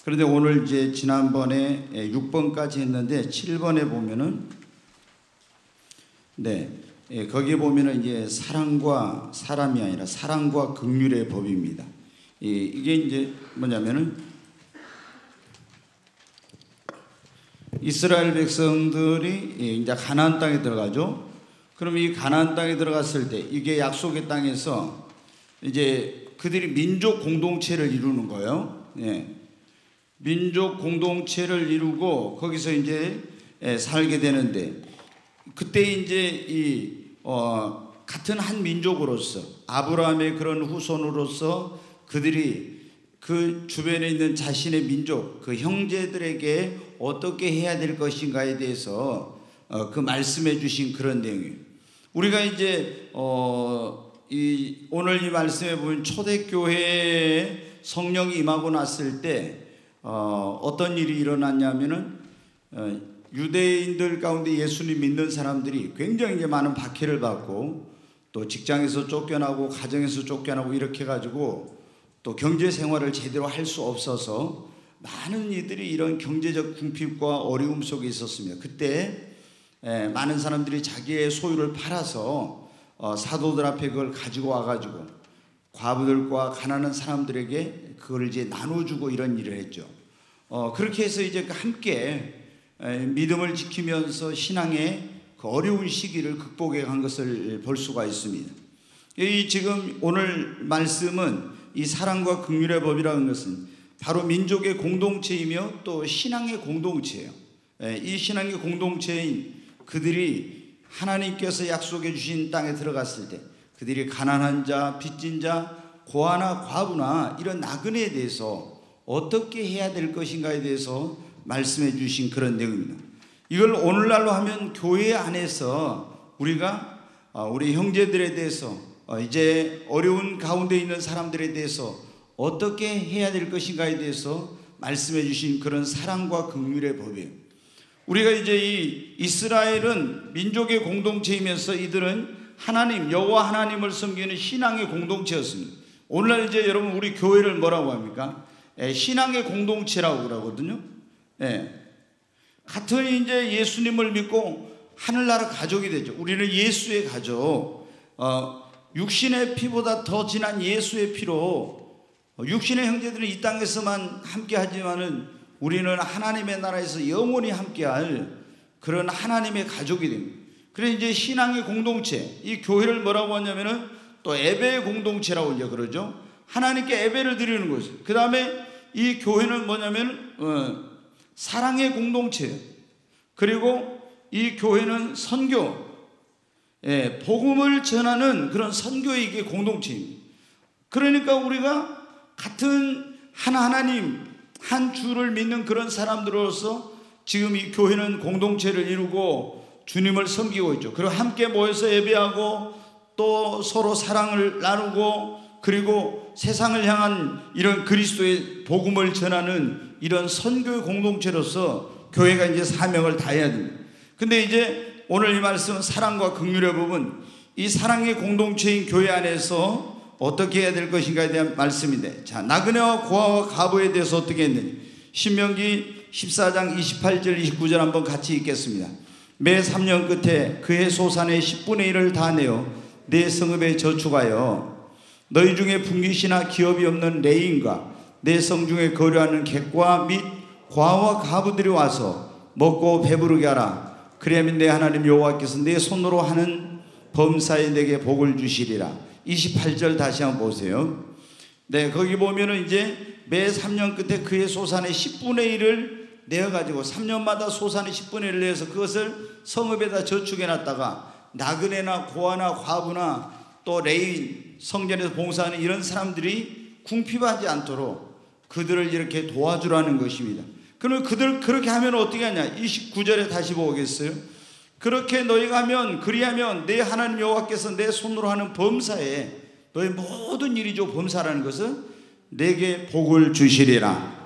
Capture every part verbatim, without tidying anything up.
그런데 오늘 이제 지난번에 육 번까지 했는데 칠 번에 보면은 네, 예, 거기에 보면은 이제 사랑과 사람이 아니라 사랑과 긍휼의 법입니다. 예, 이게 이제 뭐냐면은 이스라엘 백성들이 이제 가나안 땅에 들어가죠. 그럼 이 가나안 땅에 들어갔을 때 이게 약속의 땅에서 이제 그들이 민족 공동체를 이루는 거예요. 예. 민족 공동체를 이루고 거기서 이제 살게 되는데, 그때 이제 이 어, 같은 한 민족으로서 아브라함의 그런 후손으로서 그들이 그 주변에 있는 자신의 민족, 그 형제들에게 어떻게 해야 될 것인가에 대해서 어, 그 말씀해 주신 그런 내용이에요. 우리가 이제 어, 이 오늘 이 말씀에 보면 초대교회에 성령이 임하고 났을 때 어, 어떤 일이 일어났냐면은 어, 유대인들 가운데 예수님 믿는 사람들이 굉장히 이제 많은 박해를 받고 또 직장에서 쫓겨나고 가정에서 쫓겨나고 이렇게 가지고 또 경제 생활을 제대로 할 수 없어서 많은 이들이 이런 경제적 궁핍과 어려움 속에 있었습니다. 그때 에, 많은 사람들이 자기의 소유를 팔아서 어, 사도들 앞에 그걸 가지고 와가지고 과부들과 가난한 사람들에게 그걸 이제 나눠주고 이런 일을 했죠. 어, 그렇게 해서 이제 함께 에, 믿음을 지키면서 신앙의 그 어려운 시기를 극복해 간 것을 볼 수가 있습니다. 이 지금 오늘 말씀은 이 사랑과 긍휼의 법이라는 것은 바로 민족의 공동체이며 또 신앙의 공동체예요. 에, 이 신앙의 공동체인 그들이 하나님께서 약속해 주신 땅에 들어갔을 때 그들이 가난한 자, 빚진 자, 고아나 과부나 이런 나그네에 대해서 어떻게 해야 될 것인가에 대해서 말씀해 주신 그런 내용입니다. 이걸 오늘날로 하면 교회 안에서 우리가 우리 형제들에 대해서 이제 어려운 가운데 있는 사람들에 대해서 어떻게 해야 될 것인가에 대해서 말씀해 주신 그런 사랑과 긍휼의 법이에요. 우리가 이제 이 이스라엘은 민족의 공동체이면서 이들은 하나님, 여호와 하나님을 섬기는 신앙의 공동체였습니다. 오늘날 이제 여러분 우리 교회를 뭐라고 합니까? 예, 신앙의 공동체라고 그러거든요. 예. 같은 이제 예수님을 믿고 하늘나라 가족이 되죠. 우리는 예수의 가족, 어, 육신의 피보다 더 진한 예수의 피로 육신의 형제들은 이 땅에서만 함께하지만은 우리는 하나님의 나라에서 영원히 함께할 그런 하나님의 가족이 됩니다. 그래서 이제 신앙의 공동체, 이 교회를 뭐라고 하냐면은 또 예배의 공동체라고 이제 그러죠. 하나님께 예배를 드리는 거죠. 그 다음에 이 교회는 뭐냐면 어, 사랑의 공동체예요. 그리고 이 교회는 선교, 예, 복음을 전하는 그런 선교의 이게 공동체입니다. 그러니까 우리가 같은 한 하나님, 한 주를 믿는 그런 사람들로서 지금 이 교회는 공동체를 이루고 주님을 섬기고 있죠. 그리고 함께 모여서 예배하고 또 서로 사랑을 나누고 그리고 세상을 향한 이런 그리스도의 복음을 전하는 이런 선교의 공동체로서 교회가 이제 사명을 다해야 됩니다. 근데 이제 오늘 이 말씀은 사랑과 긍휼의 법은 이 사랑의 공동체인 교회 안에서 어떻게 해야 될 것인가에 대한 말씀인데, 자, 나그네와 고아와 과부에 대해서 어떻게 했느냐. 신명기 십사 장 이십팔 절 이십구 절 한번 같이 읽겠습니다. 매 삼 년 끝에 그의 소산의 십분의 일을 다 내어 내 성읍에 저축하여 너희 중에 분깃이나 기업이 없는 레인과 내 성 중에 거류하는 객과 및 과와 가부들이 와서 먹고 배부르게 하라. 그리하면 내 하나님 여호와께서 내 손으로 하는 범사에 내게 복을 주시리라. 이십팔 절 다시 한번 보세요. 네, 거기 보면은 이제 매 삼 년 끝에 그의 소산의 십분의 일을 내어가지고 삼 년마다 소산의 십분의 일을 내서 그것을 성읍에다 저축해 놨다가 나그네나 고아나 과부나 또 레인, 성전에서 봉사하는 이런 사람들이 궁핍하지 않도록 그들을 이렇게 도와주라는 것입니다. 그러면 그들 그렇게 하면 어떻게 하냐. 이십구 절에 다시 보겠어요. 그렇게 너희가 하면, 그리하면 내 하나님 여호와께서 내 손으로 하는 범사에 너희 모든 일이죠. 범사라는 것은 내게 복을 주시리라.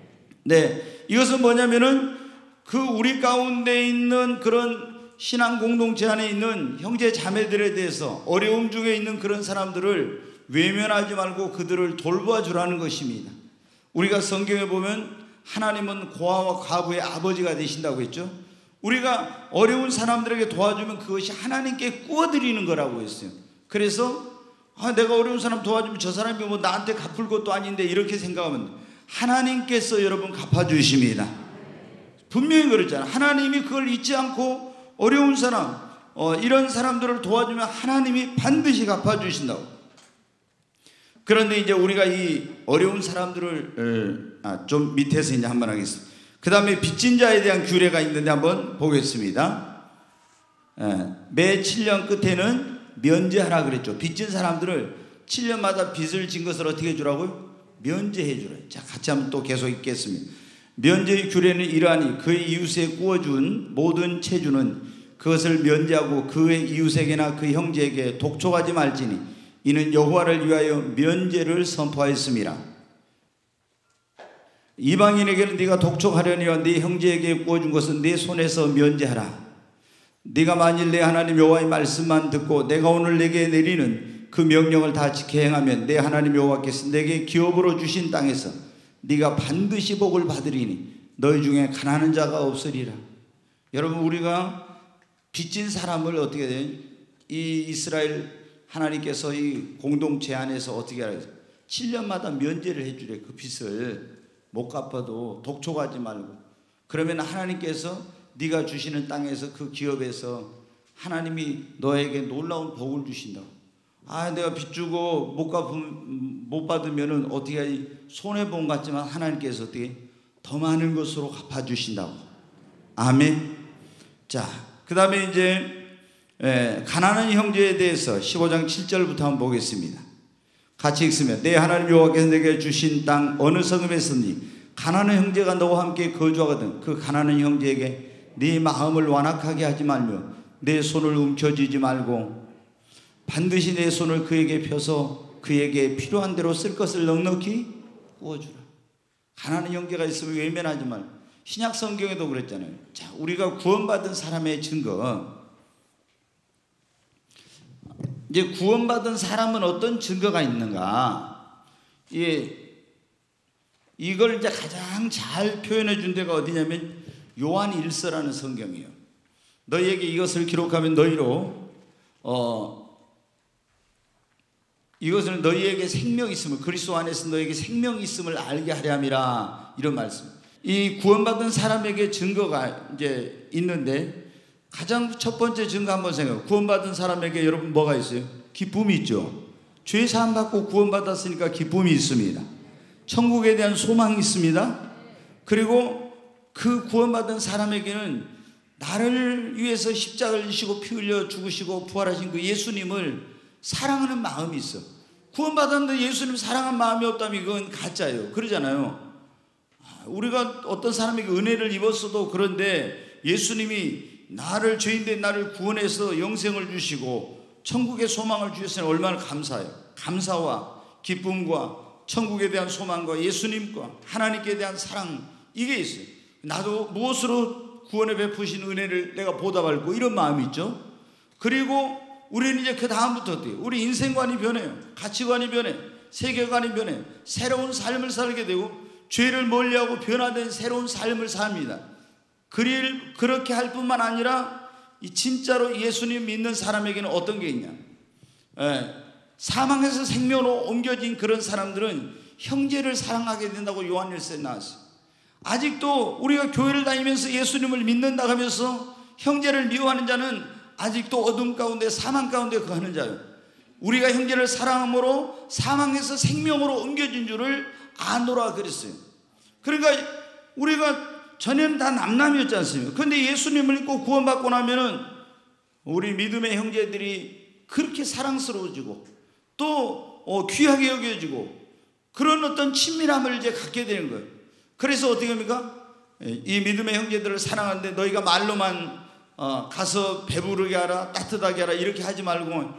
네, 이것은 뭐냐면은 그 우리 가운데 있는 그런 신앙 공동체 안에 있는 형제 자매들에 대해서 어려움 중에 있는 그런 사람들을 외면하지 말고 그들을 돌보아 주라는 것입니다. 우리가 성경에 보면 하나님은 고아와 과부의 아버지가 되신다고 했죠. 우리가 어려운 사람들에게 도와주면 그것이 하나님께 구워드리는 거라고 했어요. 그래서 아, 내가 어려운 사람 도와주면 저 사람이 뭐 나한테 갚을 것도 아닌데 이렇게 생각하면 하나님께서 여러분 갚아주십니다. 분명히 그렇잖아요. 하나님이 그걸 잊지 않고 어려운 사람, 어, 이런 사람들을 도와주면 하나님이 반드시 갚아주신다고. 그런데 이제 우리가 이 어려운 사람들을 아, 좀 밑에서 이제 한번 하겠습니다. 그 다음에 빚진 자에 대한 규례가 있는데 한번 보겠습니다. 예, 매 칠 년 끝에는 면제하라 그랬죠. 빚진 사람들을 칠 년마다 빚을 진 것을 어떻게 해주라고요? 면제해 주라. 자, 같이 한번 또 계속 읽겠습니다. 면제의 규례는 이러하니 그의 이웃에 구워준 모든 채주는 그것을 면제하고 그의 이웃에게나 그 형제에게 독촉하지 말지니 이는 여호와를 위하여 면제를 선포하였습니다. 이방인에게는 네가 독촉하려니와 네 형제에게 구워준 것은 네 손에서 면제하라. 네가 만일 내 하나님 여호와의 말씀만 듣고 내가 오늘 내게 내리는 그 명령을 다 지켜 행하면 내 하나님 여호와께서 내게 기업으로 주신 땅에서 네가 반드시 복을 받으리니 너희 중에 가난한 자가 없으리라. 여러분, 우리가 빚진 사람을 어떻게 돼요? 이 이스라엘 하나님께서 이 공동체 안에서 어떻게 하라? 칠 년마다 면제를 해주래. 그 빚을 못 갚아도 독촉하지 말고. 그러면 하나님께서 네가 주시는 땅에서 그 기업에서 하나님이 너에게 놀라운 복을 주신다. 아, 내가 빚 주고 못 갚으면 못 받으면은 어떻게 손해본 것 같지만 하나님께서 어떻게 더 많은 것으로 갚아 주신다고. 아멘. 자, 그 다음에 이제 예, 가난한 형제에 대해서 십오 장 칠 절부터 한번 보겠습니다. 같이 읽으면 내 하나님 여호와께서 내게 주신 땅 어느 성읍에 있으니 가난한 형제가 너와 함께 거주하거든 그 가난한 형제에게 네 마음을 완악하게 하지 말며 내 손을 움켜쥐지 말고 반드시 내 손을 그에게 펴서 그에게 필요한 대로 쓸 것을 넉넉히 구워주라. 가난한 형제가 있으면 외면하지 말고. 신약 성경에도 그랬잖아요. 자, 우리가 구원받은 사람의 증거, 이제 구원받은 사람은 어떤 증거가 있는가? 예, 이걸 이제 가장 잘 표현해 준 데가 어디냐면 요한 일서라는 성경이에요. 너희에게 이것을 기록하면 너희로 어 이것을 너희에게 생명이 있음을, 그리스도 안에서 너희에게 생명이 있음을 알게 하려 함이라, 이런 말씀. 이 구원받은 사람에게 증거가 이제 있는데 가장 첫 번째 증거 한번 생각해요. 구원받은 사람에게 여러분 뭐가 있어요? 기쁨이 있죠. 죄 사함 받고 구원받았으니까 기쁨이 있습니다. 천국에 대한 소망이 있습니다. 그리고 그 구원받은 사람에게는 나를 위해서 십자가를 지시고 피 흘려 죽으시고 부활하신 그 예수님을 사랑하는 마음이 있어. 구원받았는데 예수님 사랑한 마음이 없다면 이건 가짜예요. 그러잖아요. 우리가 어떤 사람에게 은혜를 입었어도 그런데 예수님이 나를 죄인된 나를 구원해서 영생을 주시고 천국의 소망을 주셨으니 얼마나 감사해요. 감사와 기쁨과 천국에 대한 소망과 예수님과 하나님께 대한 사랑, 이게 있어요. 나도 무엇으로 구원에 베푸신 은혜를 내가 보답하고 이런 마음이 있죠. 그리고 우리는 이제 그 다음부터 어때요? 우리 인생관이 변해요. 가치관이 변해. 세계관이 변해. 새로운 삶을 살게 되고 죄를 멀리하고 변화된 새로운 삶을 삽니다. 그릴, 그렇게 할 뿐만 아니라 이 진짜로 예수님 믿는 사람에게는 어떤 게 있냐? 예, 사망에서 생명으로 옮겨진 그런 사람들은 형제를 사랑하게 된다고 요한일서에 나왔어요. 아직도 우리가 교회를 다니면서 예수님을 믿는다 하면서 형제를 미워하는 자는 아직도 어둠 가운데 사망 가운데 거하는 자예요. 우리가 형제를 사랑함으로 사망에서 생명으로 옮겨진 줄을 아노라 그랬어요. 그러니까 우리가 전에는 다 남남이었지 않습니까? 그런데 예수님을 믿고 구원받고 나면은 우리 믿음의 형제들이 그렇게 사랑스러워지고 또 어, 귀하게 여겨지고 그런 어떤 친밀함을 이제 갖게 되는 거예요. 그래서 어떻게 합니까? 이 믿음의 형제들을 사랑하는데 너희가 말로만 어, 가서 배부르게 하라, 따뜻하게 하라 이렇게 하지 말고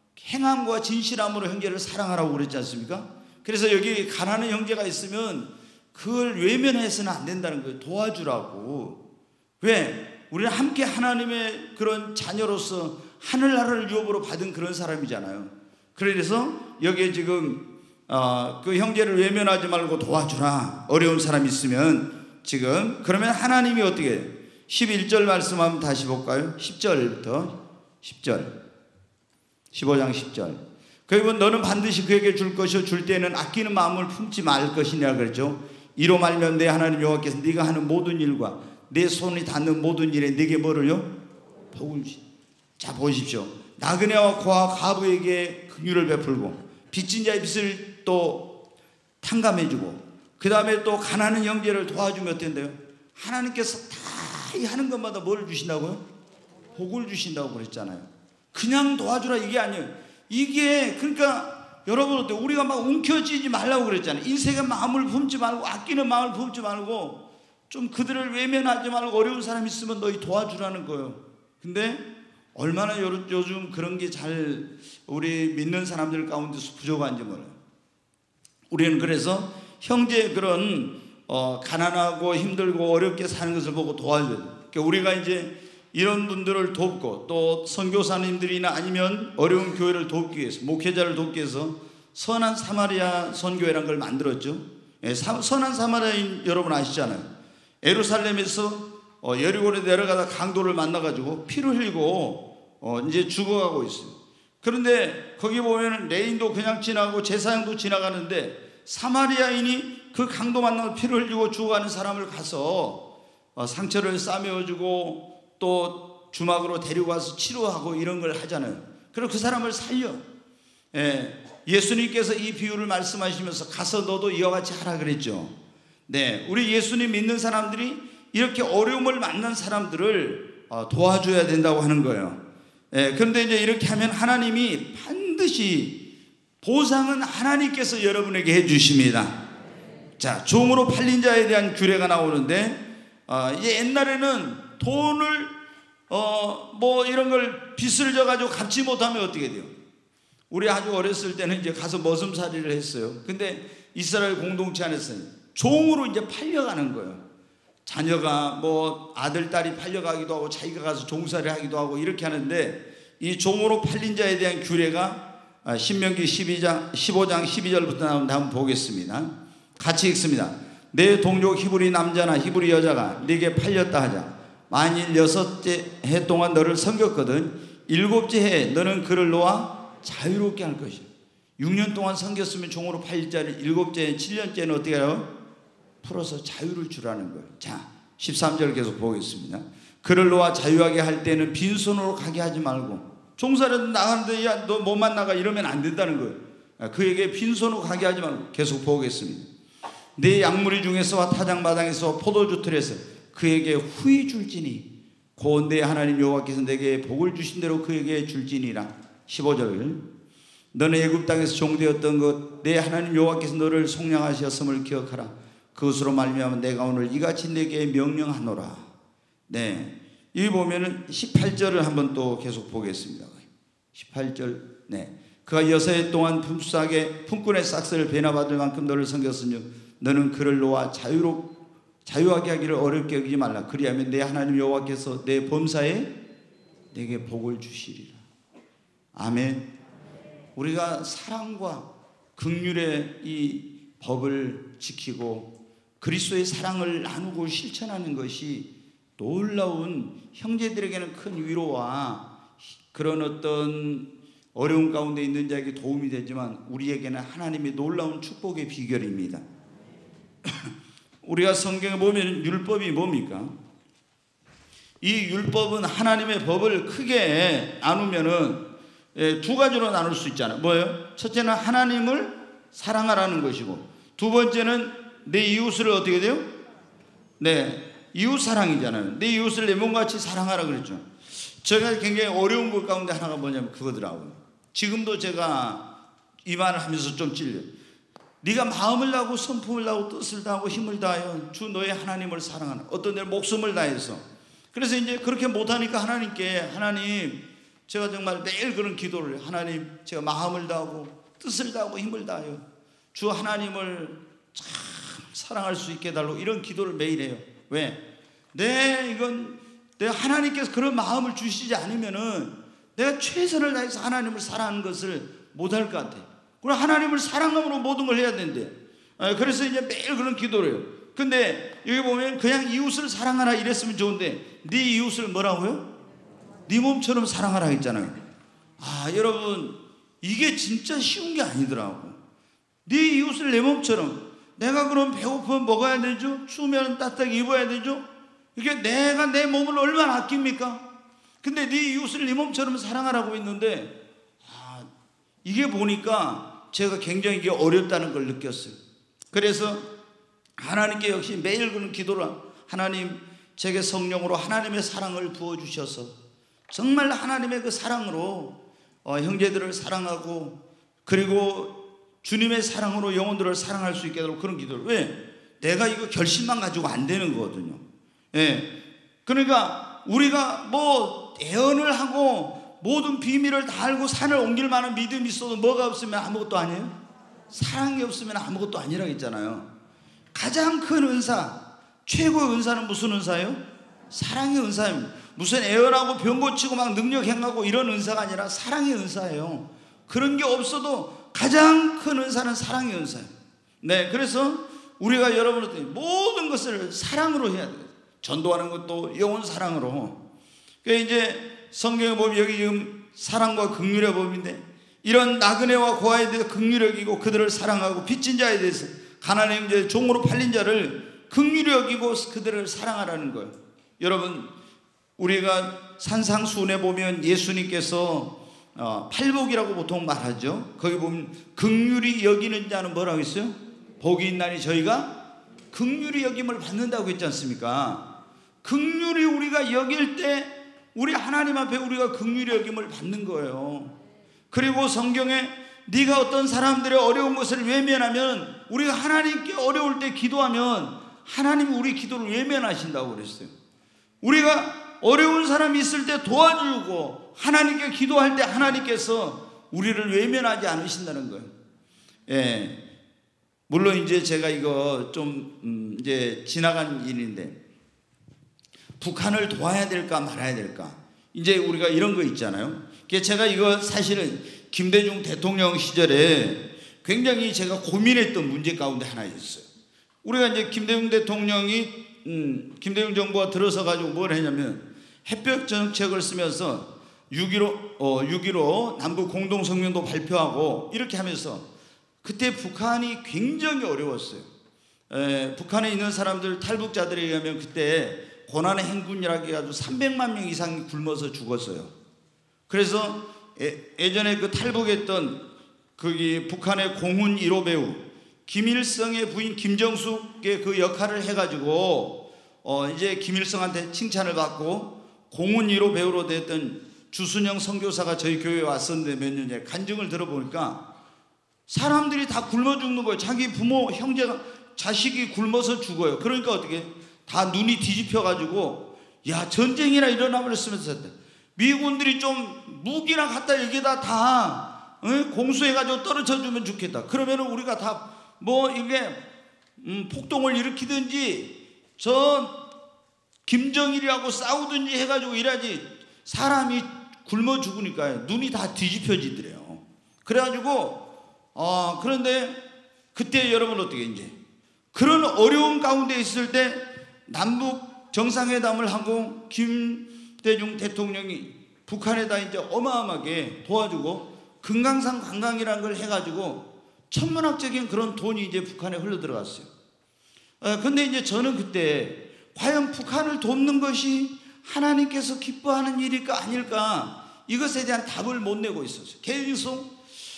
행함과 진실함으로 형제를 사랑하라고 그랬지 않습니까? 그래서 여기 가난한 형제가 있으면 그걸 외면해서는 안 된다는 거예요. 도와주라고. 왜? 우리는 함께 하나님의 그런 자녀로서 하늘나라를 유업으로 받은 그런 사람이잖아요. 그래서 여기에 지금 어, 그 형제를 외면하지 말고 도와주라. 어려운 사람 있으면 지금. 그러면 하나님이 어떻게 해요? 십일 절 말씀 한번 다시 볼까요? 십 절부터 십 절, 십오 장 십 절. 그리고 너는 반드시 그에게 줄 것이요 줄 때에는 아끼는 마음을 품지 말 것이냐 그랬죠. 이로 말면 내 하나님 여호와께서 네가 하는 모든 일과 내 손이 닿는 모든 일에 네게 뭐를요? 복을 주시. 자 보십시오. 나그네와 고아 가부에게 긍휼을 베풀고 빚진 자의 빚을 또 탕감해주고 그 다음에 또 가난한 형제를 도와주면 어땠는데요? 하나님께서 다 하는 것마다 뭘 주신다고요? 복을 주신다고 그랬잖아요. 그냥 도와주라 이게 아니에요. 이게 그러니까 여러분 어때요? 우리가 막 움켜쥐지 말라고 그랬잖아요. 인생의 마음을 품지 말고 아끼는 마음을 품지 말고 좀 그들을 외면하지 말고 어려운 사람 있으면 너희 도와주라는 거예요. 근데 얼마나 요즘 그런 게 잘 우리 믿는 사람들 가운데서 부족한지 몰라요. 우리는 그래서 형제의 그런 어, 가난하고 힘들고 어렵게 사는 것을 보고 도와줘야 돼요. 그러니까 우리가 이제 이런 분들을 돕고 또 선교사님들이나 아니면 어려운 교회를 돕기 위해서 목회자를 돕기 위해서 선한 사마리아 선교회라는 걸 만들었죠. 예, 사, 선한 사마리아인 여러분 아시잖아요. 예루살렘에서 어, 여리고에 내려가다 강도를 만나가지고 피를 흘리고 어, 이제 죽어가고 있어요. 그런데 거기 보면은 레인도 그냥 지나고 제사장도 지나가는데 사마리아인이 그 강도 만나서 피를 흘리고 죽어가는 사람을 가서 어, 상처를 싸매어주고 또 주막으로 데리고 와서 치료하고 이런 걸 하잖아요. 그리고 그 사람을 살려. 예, 예수님께서 이 비유를 말씀하시면서 가서 너도 이와 같이 하라 그랬죠. 네, 우리 예수님 믿는 사람들이 이렇게 어려움을 만난 사람들을 어, 도와줘야 된다고 하는 거예요. 예, 그런데 이제 이렇게 하면 하나님이 반드시 보상은 하나님께서 여러분에게 해주십니다. 자, 종으로 팔린 자에 대한 규례가 나오는데 어, 이제 옛날에는 돈을 어, 뭐 이런 걸 빚을 져가지고 갚지 못하면 어떻게 돼요? 우리 아주 어렸을 때는 이제 가서 머슴살이를 했어요. 근데 이스라엘 공동체 안에서 종으로 이제 팔려가는 거예요. 자녀가 뭐 아들, 딸이 팔려가기도 하고 자기가 가서 종살이 하기도 하고 이렇게 하는데 이 종으로 팔린 자에 대한 규례가 신명기 십이 장, 십오 장 십이 절부터 나오는데 한번 보겠습니다. 같이 읽습니다. 내 동료 히브리 남자나 히브리 여자가 네게 팔렸다 하자. 만일 여섯째 해 동안 너를 섬겼거든 일곱째 해에 너는 그를 놓아 자유롭게 할 것이야. 육 년 동안 섬겼으면 종으로 팔릴 자를 일곱째 해, 칠 년째는 어떻게 해요? 풀어서 자유를 주라는 거예요. 자, 십삼 절 계속 보겠습니다. 그를 놓아 자유하게 할 때는 빈손으로 가게 하지 말고 종살이도 나가는데 야, 너 뭐만 나가 이러면 안 된다는 거예요. 그에게 빈손으로 가게 하지 말고 계속 보겠습니다. 내 양무리 중에서와 타작마당에서 포도주 틀에서 그에게 후히 줄지니 곧 내 하나님 여호와께서 내게 복을 주신 대로 그에게 줄지니라. 십오 절 너는 애굽 땅에서 종되었던 것 내 하나님 여호와께서 너를 속량하셨음을 기억하라. 그것으로 말미암아 내가 오늘 이같이 내게 명령하노라. 네, 여기 보면은 십팔 절을 한번 또 계속 보겠습니다. 십팔 절 네, 그가 여섯 해 동안 품싸게 품꾼의 싹스를 배나받을 만큼 너를 섬겼으니 너는 그를 놓아 자유로 자유하게 하기를 어렵게 여기지 말라. 그리하면 내 하나님 여호와께서 내 범사에 내게 복을 주시리라. 아멘. 우리가 사랑과 긍휼의 이 법을 지키고 그리스도의 사랑을 나누고 실천하는 것이 놀라운 형제들에게는 큰 위로와 그런 어떤 어려운 가운데 있는 자에게 도움이 되지만 우리에게는 하나님의 놀라운 축복의 비결입니다. 우리가 성경에 보면 율법이 뭡니까? 이 율법은 하나님의 법을 크게 나누면은 두 가지로 나눌 수 있잖아요. 뭐예요? 첫째는 하나님을 사랑하라는 것이고 두 번째는 내 이웃을 어떻게 돼요? 네, 이웃 사랑이잖아요. 내 이웃을 내 몸같이 사랑하라 그랬죠. 제가 굉장히 어려운 것 가운데 하나가 뭐냐면 그거더라고요. 지금도 제가 이 말을 하면서 좀 찔려요. 네가 마음을 다하고 성품을 다하고 뜻을 다하고 힘을 다하여 주 너의 하나님을 사랑하는 어떤 내 목숨을 다해서 그래서 이제 그렇게 못하니까 하나님께 하나님 제가 정말 매일 그런 기도를 해요. 하나님 제가 마음을 다하고 뜻을 다하고 힘을 다하여 주 하나님을 참 사랑할 수 있게 해달라고 이런 기도를 매일 해요. 왜? 네, 이건 내가 하나님께서 그런 마음을 주시지 않으면은 내가 최선을 다해서 하나님을 사랑하는 것을 못할 것 같아요. 우리 하나님을 사랑함으로 모든 걸 해야 되는데, 그래서 이제 매일 그런 기도를 해요. 근데 여기 보면 그냥 이웃을 사랑하라 이랬으면 좋은데, 네 이웃을 뭐라고요? 네 몸처럼 사랑하라 했잖아요. 아, 여러분, 이게 진짜 쉬운 게 아니더라고. 네 이웃을 내 몸처럼. 내가 그럼 배고프면 먹어야 되죠? 추우면 따뜻하게 입어야 되죠? 이게 내가 내 몸을 얼마나 아낍니까? 근데 네 이웃을 네 몸처럼 사랑하라고 했는데, 아, 이게 보니까 제가 굉장히 이게 어렵다는 걸 느꼈어요. 그래서 하나님께 역시 매일 그런 기도를, 하나님, 제게 성령으로 하나님의 사랑을 부어주셔서 정말 하나님의 그 사랑으로 어, 형제들을 사랑하고, 그리고 주님의 사랑으로 영혼들을 사랑할 수 있게 하도록 그런 기도를. 왜? 내가 이거 결심만 가지고 안 되는 거거든요. 예. 그러니까 우리가 뭐 예언을 하고 모든 비밀을 다 알고 산을 옮길 만한 믿음이 있어도 뭐가 없으면 아무것도 아니에요? 사랑이 없으면 아무것도 아니라고 했잖아요. 가장 큰 은사, 최고의 은사는 무슨 은사예요? 사랑의 은사입니다. 무슨 예언하고 병 고치고 막 능력 행하고 이런 은사가 아니라 사랑의 은사예요. 그런 게 없어도 가장 큰 은사는 사랑의 은사예요. 네, 그래서 우리가 여러분한테 모든 것을 사랑으로 해야 돼요. 전도하는 것도 영혼 사랑으로. 그러니까 이제 성경에 보면 여기 지금 사랑과 긍휼의 법인데, 이런 나그네와 고아에 대해서 긍휼히 여기고 그들을 사랑하고, 빚진 자에 대해서 가난한 형제 종으로 팔린 자를 긍휼히 여기고 그들을 사랑하라는 거예요. 여러분, 우리가 산상수훈에 보면 예수님께서 어, 팔복이라고 보통 말하죠. 거기 보면 긍휼히 여기는 자는 뭐라고 했어요? 복이 있나니 저희가 긍휼히 여김을 받는다고 했지 않습니까? 긍휼히 우리가 여길 때 우리 하나님 앞에 우리가 긍휼히 여김을 받는 거예요. 그리고 성경에 네가 어떤 사람들의 어려운 것을 외면하면, 우리가 하나님께 어려울 때 기도하면 하나님이 우리 기도를 외면하신다고 그랬어요. 우리가 어려운 사람이 있을 때 도와주고 하나님께 기도할 때 하나님께서 우리를 외면하지 않으신다는 거예요. 예. 물론 이제 제가 이거 좀 음 이제 지나간 일인데, 북한을 도와야 될까 말아야 될까, 이제 우리가 이런 거 있잖아요. 제가 이거 사실은 김대중 대통령 시절에 굉장히 제가 고민했던 문제 가운데 하나였어요. 우리가 이제 김대중 대통령이 음, 김대중 정부가 들어서 가지고 뭘 했냐면 햇볕 정책을 쓰면서 육점일오 어, 육점일오 남북 공동 성명도 발표하고 이렇게 하면서, 그때 북한이 굉장히 어려웠어요. 에, 북한에 있는 사람들, 탈북자들에 의하면 그때 고난의 행군이라고 해가지고 삼백만 명 이상이 굶어서 죽었어요. 그래서 예, 예전에 그 탈북했던 거기 북한의 공훈 일 호 배우 김일성의 부인 김정숙의 그 역할을 해가지고 어 이제 김일성한테 칭찬을 받고 공훈 일 호 배우로 됐던 주순영 선교사가 저희 교회에 왔었는데, 몇 년 전에 간증을 들어보니까 사람들이 다 굶어 죽는 거예요. 자기 부모, 형제가, 자식이 굶어서 죽어요. 그러니까 어떻게 다 눈이 뒤집혀가지고, 야, 전쟁이나 일어나 버렸으면서 미군들이 좀 무기나 갖다 여기다 다 어? 공수해가지고 떨어져 주면 좋겠다. 그러면 우리가 다 뭐 이게 음, 폭동을 일으키든지 저 김정일이하고 싸우든지 해가지고 이래야지. 사람이 굶어 죽으니까 눈이 다 뒤집혀지더래요. 그래가지고 어, 그런데 그때 여러분 어떻게 이제 그런 어려운 가운데 있을 때 남북 정상회담을 하고 김대중 대통령이 북한에다 이제 어마어마하게 도와주고 금강산 관광이라는 걸 해가지고 천문학적인 그런 돈이 이제 북한에 흘러 들어갔어요. 어, 근데 이제 저는 그때 과연 북한을 돕는 것이 하나님께서 기뻐하는 일일까 아닐까, 이것에 대한 답을 못 내고 있었어요. 계속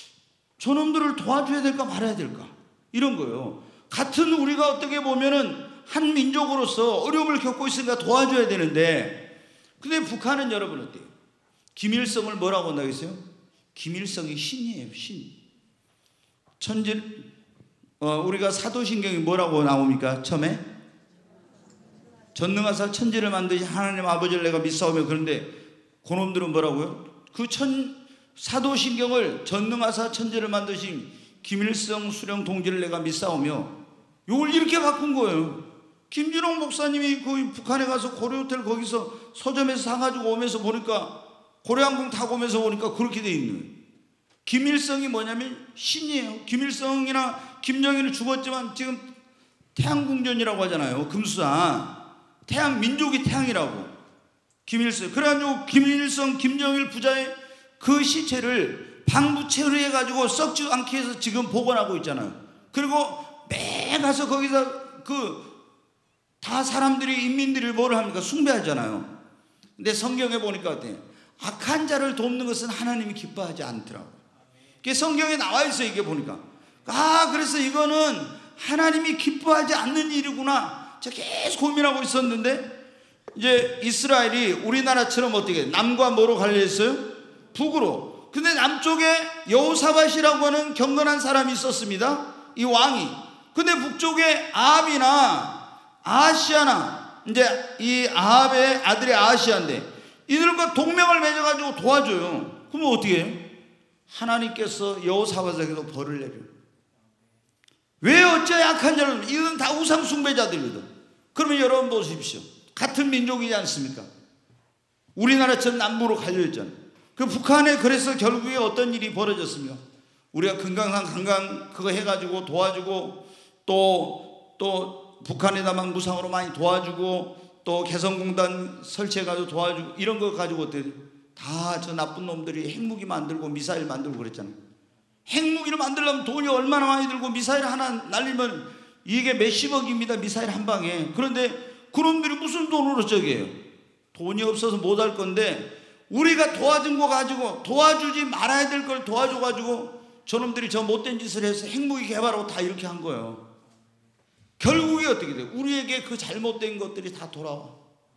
저놈들을 도와줘야 될까 말아야 될까 이런 거예요. 같은 우리가 어떻게 보면은 한 민족으로서 어려움을 겪고 있으니까 도와줘야 되는데, 근데 북한은 여러분 어때요? 김일성을 뭐라고 한다겠어요? 김일성이 신이에요, 신. 천지, 어, 우리가 사도신경이 뭐라고 나옵니까? 처음에 전능하사 천지를 만드신 하나님 아버지를 내가 믿사오며, 그런데 그놈들은 뭐라고요? 그 천 사도신경을 전능하사 천지를 만드신 김일성 수령 동지를 내가 믿사오며, 이걸 이렇게 바꾼 거예요. 김준홍 목사님이 그 북한에 가서 고려호텔 거기서 서점에서 사가지고 오면서 보니까, 고려항공 타고 오면서 보니까 그렇게 돼 있는 거예요. 김일성이 뭐냐면 신이에요. 김일성이나 김정일은 죽었지만 지금 태양궁전이라고 하잖아요. 금수산 태양, 민족이 태양이라고. 김일성. 그래가지고 김일성, 김정일 부자의 그 시체를 방부 처리해가지고 썩지 않게 해서 지금 복원하고 있잖아요. 그리고 매 가서 거기서 그 다 사람들이, 인민들이 뭐를 합니까? 숭배하잖아요. 근데 성경에 보니까 어때요? 악한 자를 돕는 것은 하나님이 기뻐하지 않더라고요. 그게 성경에 나와 있어요. 이게 보니까. 아, 그래서 이거는 하나님이 기뻐하지 않는 일이구나. 제가 계속 고민하고 있었는데, 이제 이스라엘이 우리나라처럼 어떻게 남과 뭐로 갈려 있어요? 북으로. 근데 남쪽에 여호사밧이라고 하는 경건한 사람이 있었습니다. 이 왕이. 근데 북쪽에 아합이나 아하시아나, 이제 이 아합의 아들이 아하시아인데 이들과 동맹을 맺어가지고 도와줘요. 그러면 어떻게 해요? 하나님께서 여호사밧에게도 벌을 내려. 왜 어째 약한 자를? 이건 다 우상 숭배자들이거든. 그러면 여러분 보십시오. 같은 민족이지 않습니까? 우리나라처럼 남부로 갈려있잖아요. 그 북한에 그래서 결국에 어떤 일이 벌어졌습니까? 우리가 금강산 관광 그거 해가지고 도와주고 또, 또 북한에다 막 무상으로 많이 도와주고 또 개성공단 설치해가지고 도와주고 이런 거 가지고 어때요? 다 저 나쁜 놈들이 핵무기 만들고 미사일 만들고 그랬잖아요. 핵무기를 만들려면 돈이 얼마나 많이 들고 미사일 하나 날리면 이게 몇십억입니다. 미사일 한 방에. 그런데 그놈들이 무슨 돈으로 저기 해요? 돈이 없어서 못 할 건데 우리가 도와준 거 가지고 도와주지 말아야 될 걸 도와줘가지고 저놈들이 저 못된 짓을 해서 핵무기 개발하고 다 이렇게 한 거예요. 결국에 어떻게 돼요? 우리에게 그 잘못된 것들이 다 돌아와.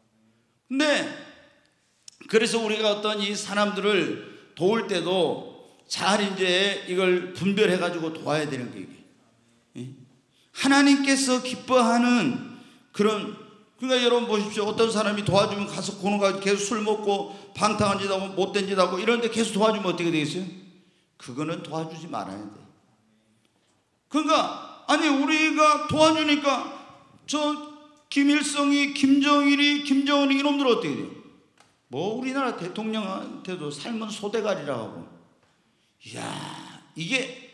근데 그래서 우리가 어떤 이 사람들을 도울 때도 잘 이제 이걸 분별해 가지고 도와야 되는 게 이게. 하나님께서 기뻐하는 그런, 그러니까 여러분 보십시오. 어떤 사람이 도와주면 가서 고는 가 계속 술 먹고 방탕한 짓 하고 못된 짓 하고 이런데 계속 도와주면 어떻게 되겠어요? 그거는 도와주지 말아야 돼. 그러니까 아니 우리가 도와주니까 저 김일성이, 김정일이, 김정은이 이놈들 어떻게 돼요? 뭐 우리나라 대통령한테도 삶은 소대가리라고 하고. 이야, 이게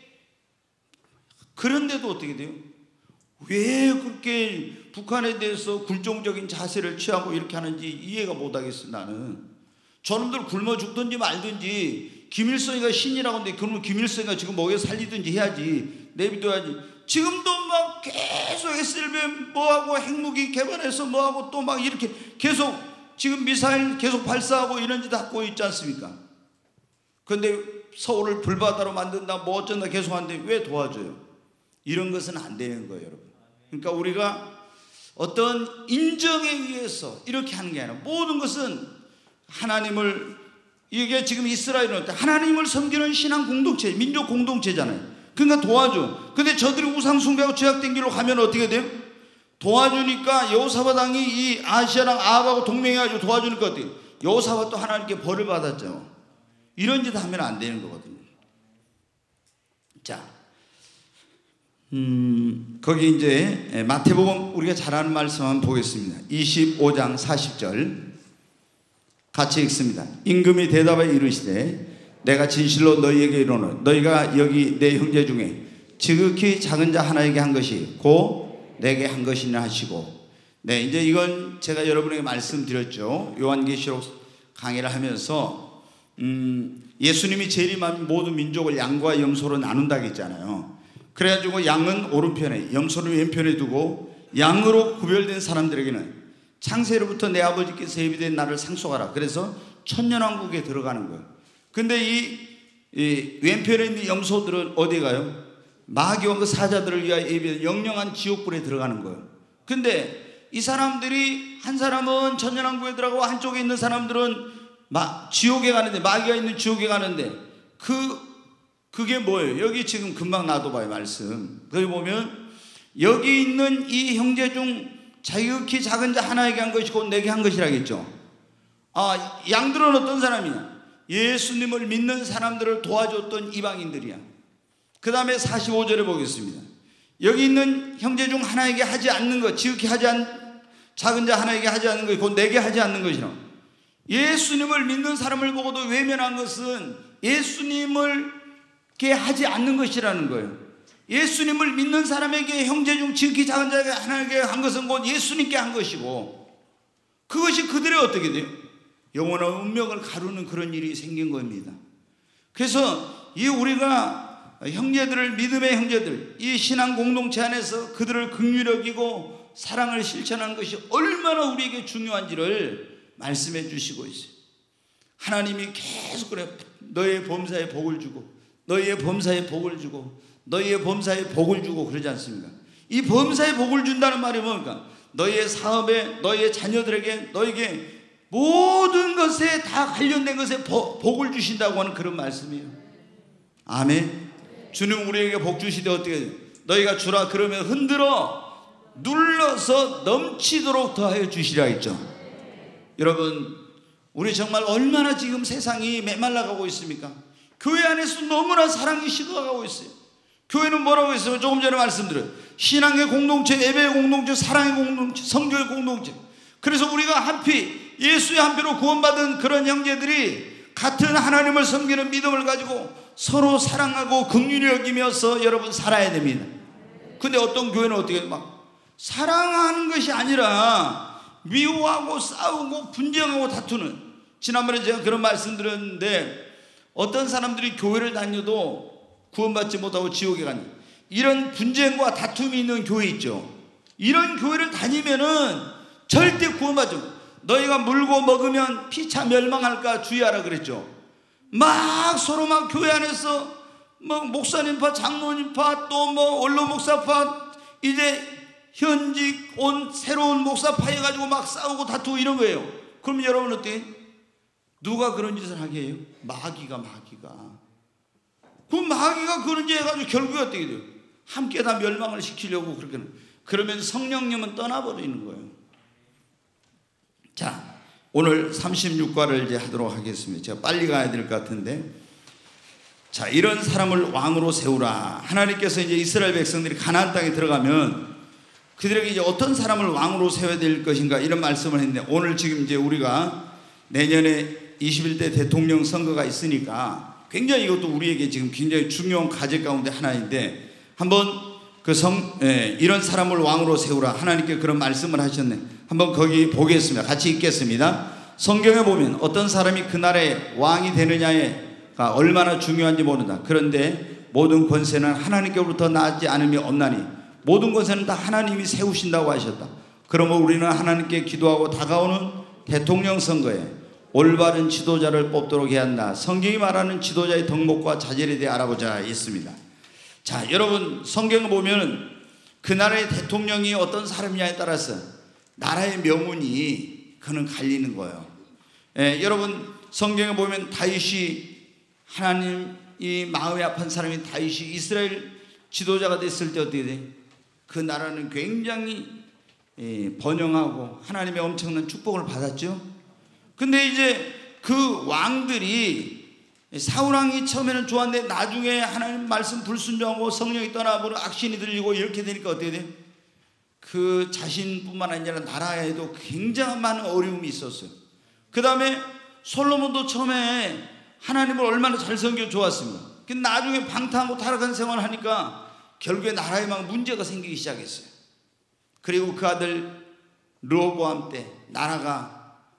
그런데도 어떻게 돼요? 왜 그렇게 북한에 대해서 굴종적인 자세를 취하고 이렇게 하는지 이해가 못하겠어. 나는 저놈들 굶어 죽든지 말든지, 김일성이가 신이라고 하는데 그러면 김일성이가 지금 먹여 살리든지 해야지, 내비둬야지. 지금도 막 계속 에스엘비엠 뭐하고 핵무기 개발해서 뭐하고 또 막 이렇게 계속 지금 미사일 계속 발사하고 이런 짓 하고 있지 않습니까? 그런데 서울을 불바다로 만든다 뭐 어쩐다 계속 하는데 왜 도와줘요? 이런 것은 안 되는 거예요, 여러분. 그러니까 우리가 어떤 인정에 의해서 이렇게 하는 게 아니라 모든 것은 하나님을, 이게 지금 이스라엘은 하나님을 섬기는 신앙 공동체, 민족 공동체잖아요. 그러니까 도와줘. 근데 저들이 우상 숭배하고 죄악된 길로 가면 어떻게 돼요? 도와주니까 여호사밧 왕이 이 아시아랑 아합하고 동맹해가지고 도와주니까 어때요? 여호사밧도 하나님께 벌을 받았죠. 이런 짓 하면 안 되는 거거든요. 자, 음, 거기 이제 마태복음 우리가 잘 아는 말씀 한번 보겠습니다. 이십오 장 사십 절 같이 읽습니다. 임금이 대답하여 이르시되 내가 진실로 너희에게 이르노니 너희가 여기 내 형제 중에 지극히 작은 자 하나에게 한 것이 곧 내게 한 것이냐 하시고. 네, 이제 이건 제가 여러분에게 말씀드렸죠. 요한계시록 강의를 하면서 음, 예수님이 재림하면 모든 민족을 양과 염소로 나눈다고 했잖아요. 그래가지고 양은 오른편에 염소를 왼편에 두고 양으로 구별된 사람들에게는 창세로부터 내 아버지께서 예비된 나를 상속하라. 그래서 천년왕국에 들어가는 거예요. 근데 이, 이 왼편에 있는 염소들은 어디 가요? 마귀와 그 사자들을 위하여 예비된 영영한 지옥불에 들어가는 거예요. 근데 이 사람들이 한 사람은 천년왕국에 들어가고 한쪽에 있는 사람들은 마, 지옥에 가는데, 마귀가 있는 지옥에 가는데 그 그게 뭐예요? 여기 지금 금방 놔둬봐요, 말씀. 거기 보면 여기 있는 이 형제 중 자격히 작은 자 하나에게 한 것이 곧 내게 한 것이라겠죠. 아, 양들은 어떤 사람이냐? 예수님을 믿는 사람들을 도와줬던 이방인들이야. 그 다음에 사십오 절에 보겠습니다. 여기 있는 형제 중 하나에게 하지 않는 것, 지극히 하지 않, 작은 자 하나에게 하지 않는 것이 곧 내게 하지 않는 것이라. 예수님을 믿는 사람을 보고도 외면한 것은 예수님을 하지 않는 것이라는 거예요. 예수님을 믿는 사람에게 형제 중 지극히 작은 자에게 하나님께 한 것은 곧 예수님께 한 것이고, 그것이 그들의 어떻게 돼요? 영원한 운명을 가르는 그런 일이 생긴 겁니다. 그래서 이 우리가 형제들을, 믿음의 형제들, 이 신앙 공동체 안에서 그들을 긍휼히 여기고 사랑을 실천하는 것이 얼마나 우리에게 중요한지를 말씀해 주시고 있어요. 하나님이 계속 그래, 너의 범사에 복을 주고 너희의 범사에 복을 주고 너희의 범사에 복을 주고 그러지 않습니까? 이 범사에 복을 준다는 말이 뭡니까? 너희의 사업에, 너희의 자녀들에게, 너에게 모든 것에 다 관련된 것에 복을 주신다고 하는 그런 말씀이에요. 아멘. 주님 우리에게 복 주시되 어떻게 해요? 너희가 주라 그러면 흔들어 눌러서 넘치도록 더하여 주시라 했죠. 여러분, 우리 정말 얼마나 지금 세상이 메말라가고 있습니까? 교회 안에서 너무나 사랑이 식어가고 있어요. 교회는 뭐라고 했어요? 조금 전에 말씀드려요. 신앙의 공동체, 예배의 공동체, 사랑의 공동체, 성교의 공동체. 그래서 우리가 한피, 예수의 한피로 구원받은 그런 형제들이 같은 하나님을 섬기는 믿음을 가지고 서로 사랑하고 긍휼히 여기면서 여러분 살아야 됩니다. 근데 어떤 교회는 어떻게 막 사랑하는 것이 아니라 미워하고 싸우고 분쟁하고 다투는, 지난번에 제가 그런 말씀 드렸는데 어떤 사람들이 교회를 다녀도 구원받지 못하고 지옥에 가는 이런 분쟁과 다툼이 있는 교회 있죠. 이런 교회를 다니면은 절대 구원받지 못. 너희가 물고 먹으면 피차 멸망할까 주의하라 그랬죠. 막 서로 막 교회 안에서 뭐 목사님파, 장로님파, 또 뭐 원로 목사파, 이제 현직 온 새로운 목사파 해가지고 막 싸우고 다투고 이런 거예요. 그러면 여러분 어때요? 누가 그런 짓을 하게 해요? 마귀가 마귀가 그 마귀가 그런 짓 해가지고 결국에 어떻게 돼요? 함께 다 멸망을 시키려고 그렇게. 그러면 성령님은 떠나버리는 거예요. 자, 오늘 삼십육 과를 이제 하도록 하겠습니다. 제가 빨리 가야 될 것 같은데, 자, 이런 사람을 왕으로 세우라. 하나님께서 이제 이스라엘 백성들이 가나안 땅에 들어가면 그들에게 이제 어떤 사람을 왕으로 세워야 될 것인가 이런 말씀을 했는데, 오늘 지금 이제 우리가 내년에 이십일 대 대통령 선거가 있으니까 굉장히 이것도 우리에게 지금 굉장히 중요한 과제 가운데 하나인데, 한번 그 성, 예, 이런 사람을 왕으로 세우라. 하나님께 그런 말씀을 하셨네. 한번 거기 보겠습니다. 같이 읽겠습니다. 성경에 보면 어떤 사람이 그 나라의 왕이 되느냐가 얼마나 중요한지 모른다. 그런데 모든 권세는 하나님께로부터 나지 않음이 없나니 모든 권세는 다 하나님이 세우신다고 하셨다. 그러면 우리는 하나님께 기도하고 다가오는 대통령 선거에 올바른 지도자를 뽑도록 해야 한다. 성경이 말하는 지도자의 덕목과 자질에 대해 알아보자 했습니다. 자, 여러분, 성경을 보면 그 나라의 대통령이 어떤 사람이냐에 따라서 나라의 명운이 그는 갈리는 거예요. 예, 여러분, 성경에 보면 다윗이, 하나님이 마음이 아픈 사람인 다윗이 이스라엘 지도자가 됐을 때 어떻게 돼? 그 나라는 굉장히 예, 번영하고 하나님의 엄청난 축복을 받았죠. 근데 이제 그 왕들이, 사울왕이 처음에는 좋았는데 나중에 하나님 말씀 불순종하고 성령이 떠나버려 악신이 들리고 이렇게 되니까 어떻게 돼? 그 자신뿐만 아니라 나라에도 굉장한 많은 어려움이 있었어요. 그 다음에 솔로몬도 처음에 하나님을 얼마나 잘 섬겨 좋았습니다. 근데 나중에 방탕하고 타락한 생활을 하니까 결국에 나라에 막 문제가 생기기 시작했어요. 그리고 그 아들 르호보암 때 나라가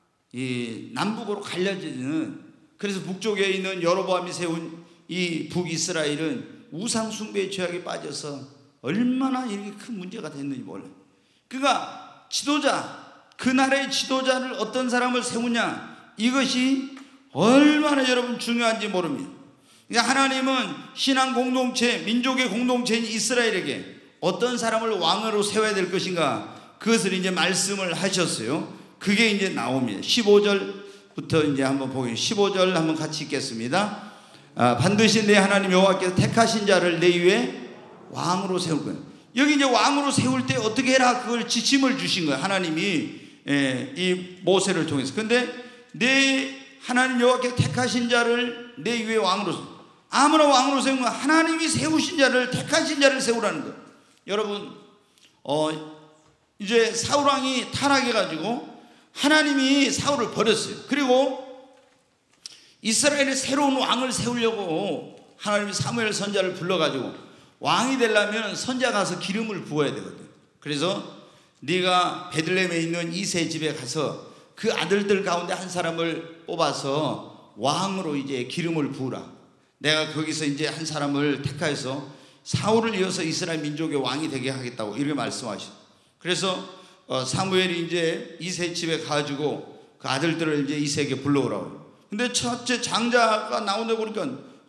이 남북으로 갈려지는, 그래서 북쪽에 있는 여로보암이 세운 이 북이스라엘은 우상 숭배의 죄악에 빠져서 얼마나 이렇게 큰 문제가 됐는지 몰라요. 그러니까 지도자, 그 나라의 지도자를 어떤 사람을 세우냐, 이것이 얼마나 여러분 중요한지 모릅니다. 그러니까 하나님은 신앙 공동체, 민족의 공동체인 이스라엘에게 어떤 사람을 왕으로 세워야 될 것인가, 그것을 이제 말씀을 하셨어요. 그게 이제 나옵니다. 십오 절부터 이제 한번 보겠습니다. 십오 절 한번 같이 읽겠습니다. 아, 반드시 내 하나님 여호와께서 택하신 자를 내 위에 왕으로 세울 거예요. 여기 이제 왕으로 세울 때 어떻게 해라, 그걸 지침을 주신 거예요. 하나님이 예, 이 모세를 통해서. 근데 내 하나님 여호와께서 택하신 자를 내 위에 왕으로 세우, 아무나 왕으로 세우면 하나님이 세우신 자를, 택하신 자를 세우라는 거예요. 여러분, 어, 이제 사울왕이 타락해가지고 하나님이 사울을 버렸어요. 그리고 이스라엘의 새로운 왕을 세우려고 하나님이 사무엘 선지자를 불러가지고 왕이 되려면 선지자 가서 기름을 부어야 되거든. 그래서 네가 베들레헴에 있는 이세 집에 가서 그 아들들 가운데 한 사람을 뽑아서 왕으로 이제 기름을 부으라. 내가 거기서 이제 한 사람을 택하여서 사울을 이어서 이스라엘 민족의 왕이 되게 하겠다고 이렇게 말씀하셨어요. 그래서 사무엘이 이제 이세 집에 가가지고 그 아들들을 이제 이세에게 불러오라고. 근데 첫째 장자가 나오다 보니까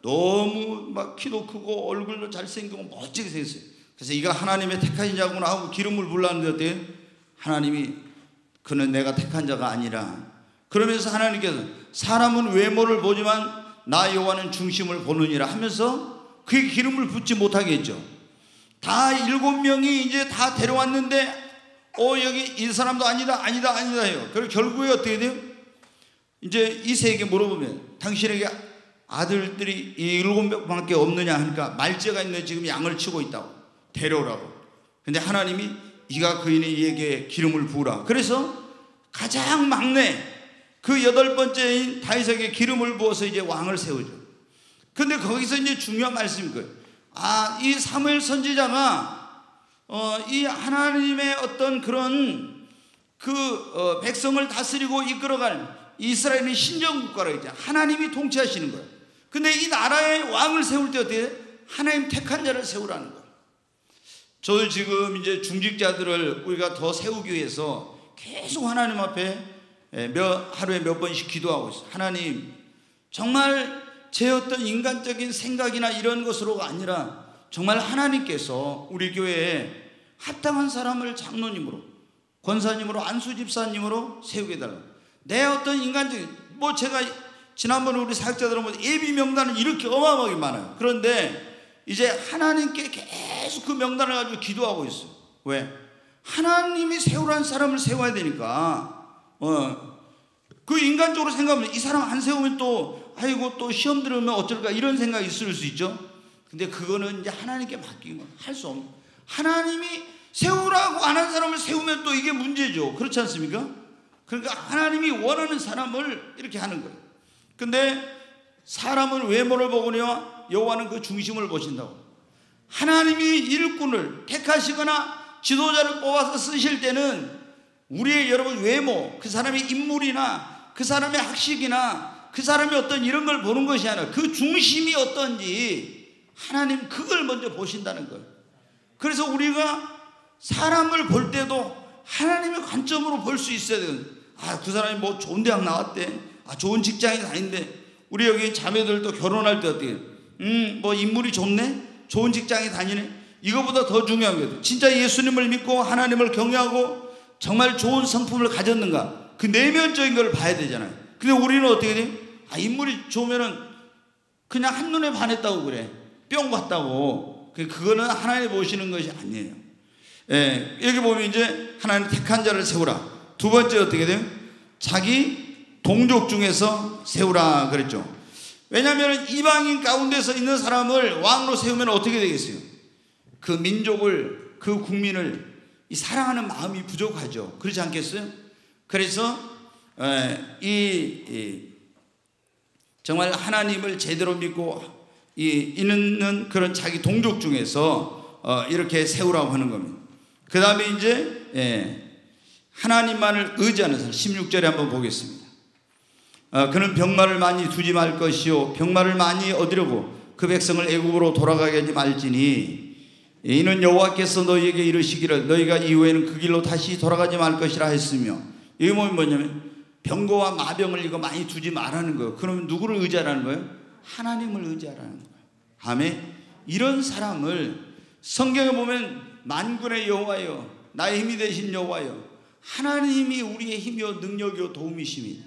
너무 막 키도 크고 얼굴도 잘생기고 멋지게 생겼어요. 그래서 이가 하나님의 택하신 자구나 하고 기름을 불렀는데 어때요? 하나님이 그는 내가 택한 자가 아니라. 그러면서 하나님께서 사람은 외모를 보지만 나 여호와는 중심을 보느니라 하면서 그의 기름을 붓지 못하게 했죠. 다 일곱 명이 이제 다 데려왔는데 어 여기 이 사람도 아니다 아니다 아니다 해요. 그리고 결국에 어떻게 돼요? 이제 이세에게 물어보면 당신에게 아들들이 이 일곱 명밖에 없느냐 하니까 말제가 있는 지금 양을 치고 있다고 데려오라고. 근데 하나님이 이가 그인에게 기름을 부으라. 그래서 가장 막내 그 여덟 번째인 다윗에게 기름을 부어서 이제 왕을 세우죠. 근데 거기서 이제 중요한 말씀인 거예요. 아, 이 사무엘 선지자가 어, 이 하나님의 어떤 그런 그 어, 백성을 다스리고 이끌어갈 이스라엘의 신정국가라고 했잖아요. 하나님이 통치하시는 거예요. 근데 이 나라의 왕을 세울 때 어떻게 돼? 하나님 택한 자를 세우라는 거예요. 저도 지금 이제 중직자들을 우리가 더 세우기 위해서 계속 하나님 앞에 몇, 하루에 몇 번씩 기도하고 있어요. 하나님, 정말 제 어떤 인간적인 생각이나 이런 것으로가 아니라 정말 하나님께서 우리 교회에 합당한 사람을 장로님으로, 권사님으로, 안수 집사님으로 세우게 해달라. 내 어떤 인간적인, 뭐 제가 지난번에 우리 사역자들은 뭐 예비 명단은 이렇게 어마어마하게 많아요. 그런데 이제 하나님께 계속 그 명단을 가지고 기도하고 있어요. 왜? 하나님이 세우라는 사람을 세워야 되니까. 어, 그 인간적으로 생각하면 이 사람 안 세우면 또 아이고 또 시험 들으면 어쩔까 이런 생각이 있을 수 있죠. 근데 그거는 이제 하나님께 맡긴 거 할 수 없는. 하나님이 세우라고 안 한 사람을 세우면 또 이게 문제죠. 그렇지 않습니까? 그러니까 하나님이 원하는 사람을 이렇게 하는 거예요. 근데 사람은 외모를 보거니와 여호와는 그 중심을 보신다고. 하나님이 일꾼을 택하시거나 지도자를 뽑아서 쓰실 때는 우리의 여러분 외모, 그 사람의 인물이나 그 사람의 학식이나 그 사람의 어떤 이런 걸 보는 것이 아니라 그 중심이 어떤지 하나님 그걸 먼저 보신다는 거예요. 그래서 우리가 사람을 볼 때도 하나님의 관점으로 볼 수 있어야 돼요. 아, 그 사람이 뭐 좋은 대학 나왔대. 아, 좋은 직장에 다닌대. 우리 여기 자매들도 결혼할 때 어떻게 음, 뭐 인물이 좋네? 좋은 직장에 다니네? 이거보다 더 중요한 거예요. 진짜 예수님을 믿고 하나님을 경외하고 정말 좋은 성품을 가졌는가? 그 내면적인 걸 봐야 되잖아요. 근데 우리는 어떻게 돼? 아, 인물이 좋으면은 그냥 한눈에 반했다고 그래. 뿅 봤다고. 그거는 하나님 보시는 것이 아니에요. 예, 여기 보면 이제 하나님 택한 자를 세우라. 두 번째 어떻게 돼요? 자기 동족 중에서 세우라 그랬죠. 왜냐하면 이방인 가운데서 있는 사람을 왕으로 세우면 어떻게 되겠어요? 그 민족을, 그 국민을 이 사랑하는 마음이 부족하죠. 그렇지 않겠어요? 그래서 이, 이 정말 하나님을 제대로 믿고 이, 있는 그런 자기 동족 중에서 어, 이렇게 세우라고 하는 겁니다. 그 다음에 이제 예, 하나님만을 의지하는 사람. 십육 절에 한번 보겠습니다. 어, 그는 병마를 많이 두지 말 것이요 병마를 많이 얻으려고 그 백성을 애굽으로 돌아가게 하지 말지니 이는 여호와께서 너희에게 이르시기를 너희가 이후에는 그 길로 다시 돌아가지 말 것이라 했으며. 이게 뭐냐면 병거와 마병을 이거 많이 두지 말라는 거예요. 그러면 누구를 의지하라는 거예요? 하나님을 의지하라는 거예요. 아멘. 이런 사람을 성경에 보면 만군의 여호와여 나의 힘이 되신 여호와여, 하나님이 우리의 힘이요 능력이요 도움이심이.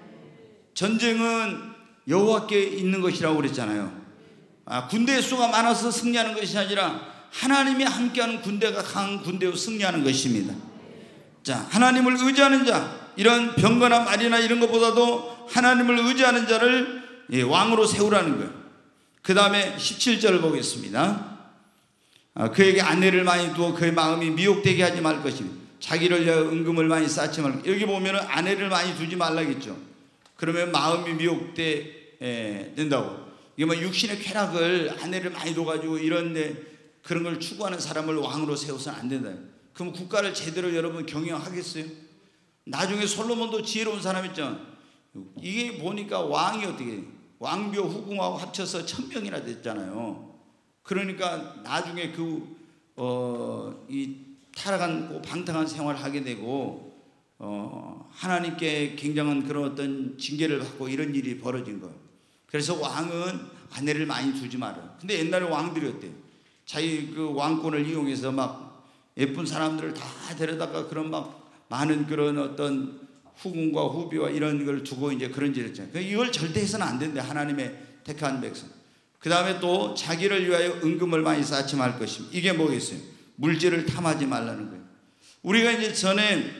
전쟁은 여호와께 있는 것이라고 그랬잖아요. 아, 군대의 수가 많아서 승리하는 것이 아니라 하나님이 함께하는 군대가 강한 군대로 승리하는 것입니다. 자, 하나님을 의지하는 자, 이런 병거나 말이나 이런 것보다도 하나님을 의지하는 자를 예, 왕으로 세우라는 거예요. 그 다음에 십칠 절을 보겠습니다. 아, 그에게 아내를 많이 두어 그의 마음이 미혹되게 하지 말 것이니 자기를 위하여 은금을 많이 쌓지 말고. 여기 보면은 아내를 많이 두지 말라겠죠. 그러면 마음이 미혹돼 예, 된다고. 이게 뭐 육신의 쾌락을 아내를 많이 둬가지고 이런데 그런 걸 추구하는 사람을 왕으로 세워서는 안 된다. 그럼 국가를 제대로 여러분 경영하겠어요? 나중에 솔로몬도 지혜로운 사람 있죠. 이게 보니까 왕이 어떻게 왕비호 후궁하고 합쳐서 천 명이나 됐잖아요. 그러니까 나중에 그 어, 이 타락한 방탕한 생활을 하게 되고 어, 하나님께 굉장한 그런 어떤 징계를 받고 이런 일이 벌어진 거예요. 그래서 왕은 아내를 많이 두지 마라. 근데 옛날에 왕들이 어때요? 자기 그 왕권을 이용해서 막 예쁜 사람들을 다 데려다가 그런 막 많은 그런 어떤 후궁과 후비와 이런 걸 두고 이제 그런 짓을 했잖아요. 이걸 절대 해서는 안 된대. 하나님의 택한 백성. 그 다음에 또 자기를 위하여 은금을 많이 쌓지 말 것입니다. 이게 뭐겠어요? 물질을 탐하지 말라는 거예요. 우리가 이제 전에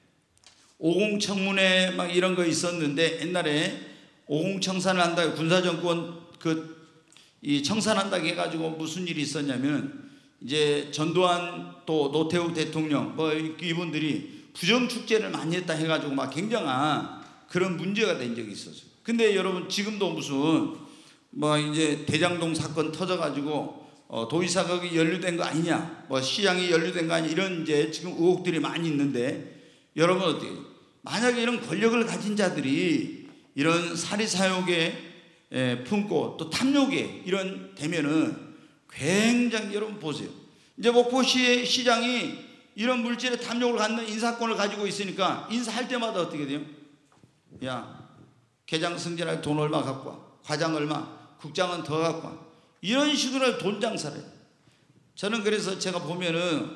오공청문회 막 이런 거 있었는데 옛날에 오공청산을 한다고 군사정권 그 이 청산한다고 해가지고 무슨 일이 있었냐면 이제 전두환 또 노태우 대통령 뭐 이분들이 부정축제를 많이 했다 해가지고 막 굉장한 그런 문제가 된 적이 있었어요. 근데 여러분 지금도 무슨 뭐 이제 대장동 사건 터져가지고 어 도의사각이 연루된 거 아니냐, 뭐 시장이 연루된 거 아니냐 이런 이제 지금 의혹들이 많이 있는데 여러분 어떻게 만약에 이런 권력을 가진 자들이 이런 사리사욕에 품고 또 탐욕에 이런 되면은 굉장히 여러분 보세요. 이제 목포시의 시장이 이런 물질의 탐욕을 갖는 인사권을 가지고 있으니까 인사할 때마다 어떻게 돼요? 야, 개장 승진할 돈 얼마 갖고 와, 과장 얼마, 국장은 더 갖고 와. 이런 식으로 돈 장사를 해요. 저는 그래서 제가 보면은